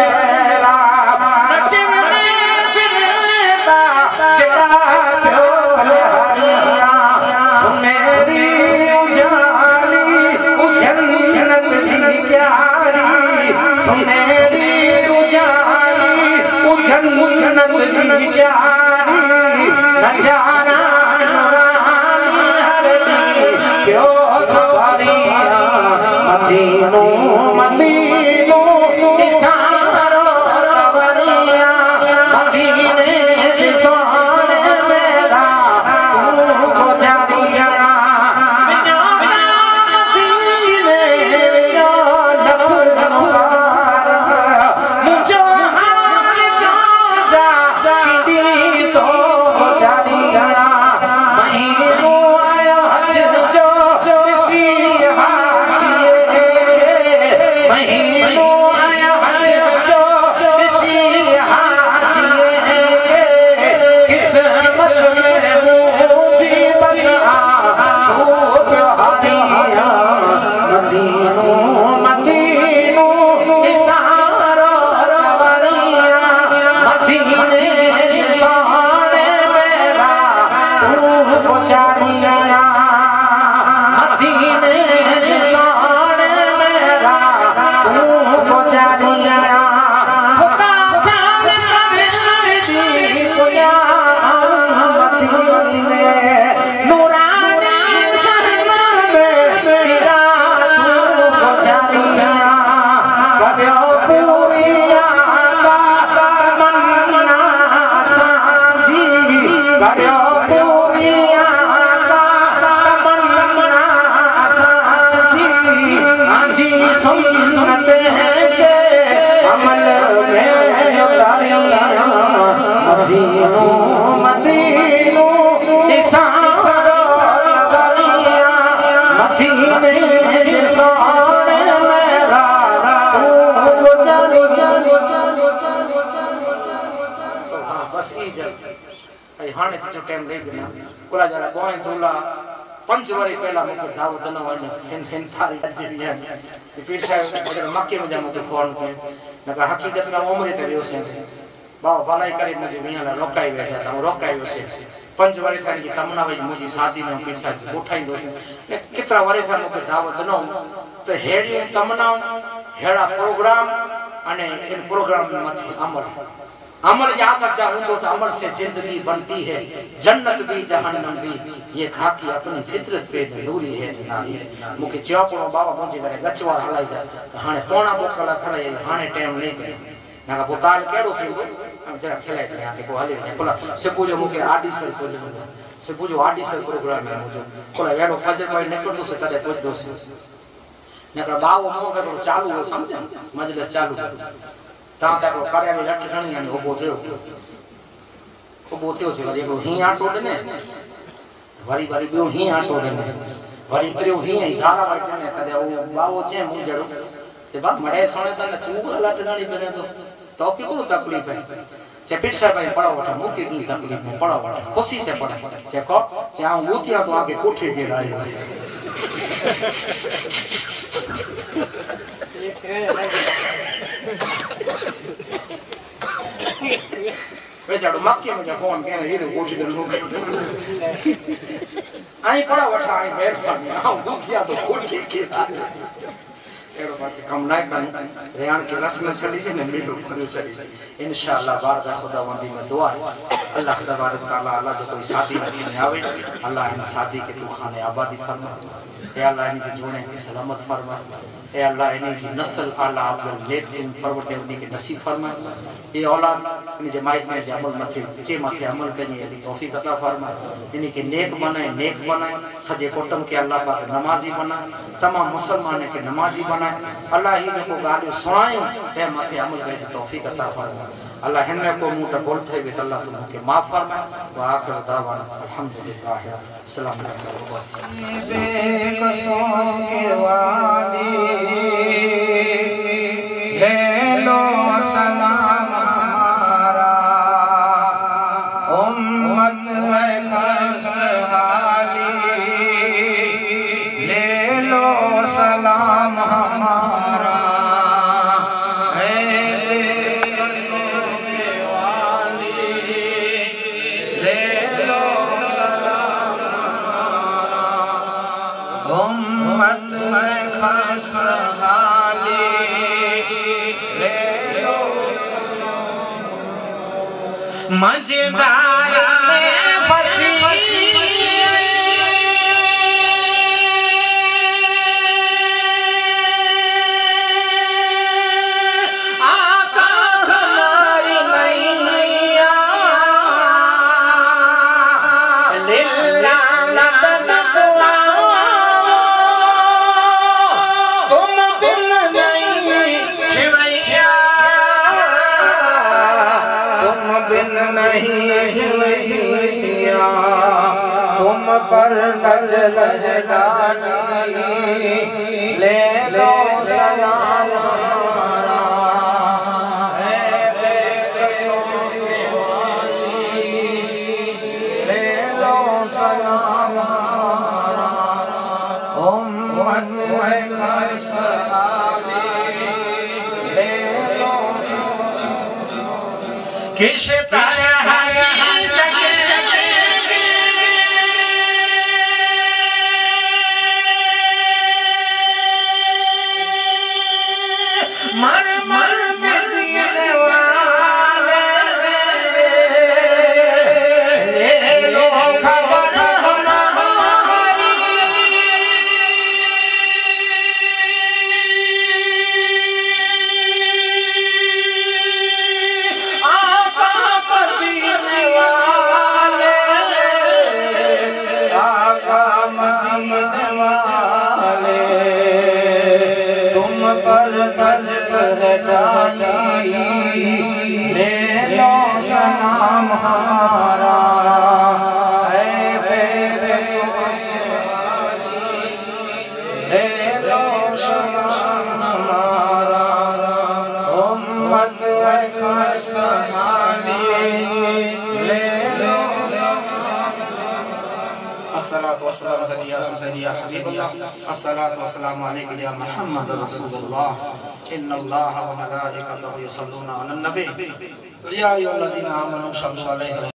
मदीनो मदीनो इशारो लवरिया मदीने के सोने मेरा तू मुझरिया मदीने यो लख मुबारक मुझो हाल जा जा दी तो करो पूरिया का तमन्ना साथी आजी सुनते हैं के अमल में उतारिया मदीनो मदीनो इसारो गरिया मदीने सोने मेरा तू जानी जानी बस ई जल आई हाने जो टाइम ले गना कोला जरा कोई दूला पंच वारी पहला मुके दावत न वाने हिन हिन थारी अजरी है पीर साहब अगर मक्के में जा मुके फोन पे नका हकीकत में उम्र पे हो से बाबा भलाई करे मुझे मियाला रोकाई बैठा था रोकाई से पंच वारी थारी की तमन्ना वही मुजी शादी में पीर साहब उठाई दो से कितना वारी था मुके दावत न तो हेड़ी तमन्ना हेड़ा प्रोग्राम अने इन प्रोग्राम में मथे अमल अमल याद रख जा तो अमल से जिंदगी बनती है जन्नत भी जहन्नम भी ये खाकी अपनी फितरत पे नूरी है नारी मुके चौपड़ो बाबा मुझे करे गचवार हलाई जा हाने पोणा बोकला खड़े हाने टाइम नहीं करे नाका पोताल केड़ो थींदो हम जरा खेलाए थे आके को हले कोला से पूजो मुके आडिसल को से पूजो आडिसल प्रोग्राम है मुझे कोला वेडो फजर कोई निकलतो से कदे पहुंचदो से नका बाबो मो के चालू हो समझ मजलिस चालू ता तक कार्य में लठ खणी यानी उबो थियो उबो थियो से वरी ही आटो ने वरी वरी बियो ही आटो ने वरी त्रियो ही धारा वाटे ने कदे ओ बावो छे मुजड़ो ते बा मडे सोने तने तू लठ खणी बने तो तो की को तकलीफ है जे फिर से भाई पड़ा उठा मुके की तकलीफ में पड़ा उठा खुशी से पड़ा जे को जे आ मोतिया तो आगे कोठे के लाए वे जाडो मक्के में फोन के हीरे कोठी दे लोग आई पड़ा वठा आई मेहरबानी आ दुखिया तो कोठी के एरो बात कम ना कर रेहान के रस्म चली ने मिलो करो चली इंशाअल्लाह बारगा खुदावंदी में दुआ अल्लाह तबारक तआला अल्लाह जो कोई शादी में आवे अल्लाह इन शादी के तू खाने आबादी फरमा ए अल्लाह इनकी जोड़े की सलामत फरमा ए अल्लाह इनकी नस्ल आला अफजल नेक परवरते उन्हीं के नसीब फरमा ये औलाद इन जमात में अमल मथे जे मथे अमल कनी अली तौफीक अता फरमा इन्हीं के नेक बनाए नेक बनाए सजे कुटुंब के अल्लाह पाक नमाजी बनाए तमाम मुसलमान के नमाजी बनाए अल्लाह ही जो गालियो सुनायो ते मथे अमल करे तौफीक अता फरमा अल्लाह हिन्ने को मुंह त बोल थे बे अल्लाह तुमके माफ फरमा व आखिर दावाना अल्हम्दुलिल्लाह अस्सलाम वालेकुम बेकसों के वादी ले लो सलाम हमारा उम्मत है खुशहाली ले लो सलाम हमारा मजेदार में फंसी आका हमारी मैया लिल्ला मदद दुआ तुम बिन नहीं खिवैया तुम बिन नहीं हिया तुम पर नज नज ले लो सलाम हमारा है बेकसों के वाली ले लो सलाम हमारा उम्मत है खुशहाली ले लो किस तरह मर मर में जीने वाले ले लो खबर हमारी आका पर जीने वाले अस्सलातु वस्सलामु अलैका सय्यिदी हबीबल्लाह अस्सलातु वस्सलामु अलैका या मुहम्मद रसूलुल्लाह इन्नल्लाहा व मलाइकतहु युसल्लूना अलन नबी या अय्युहल्लज़ीना आमनू सल्लु अलैहि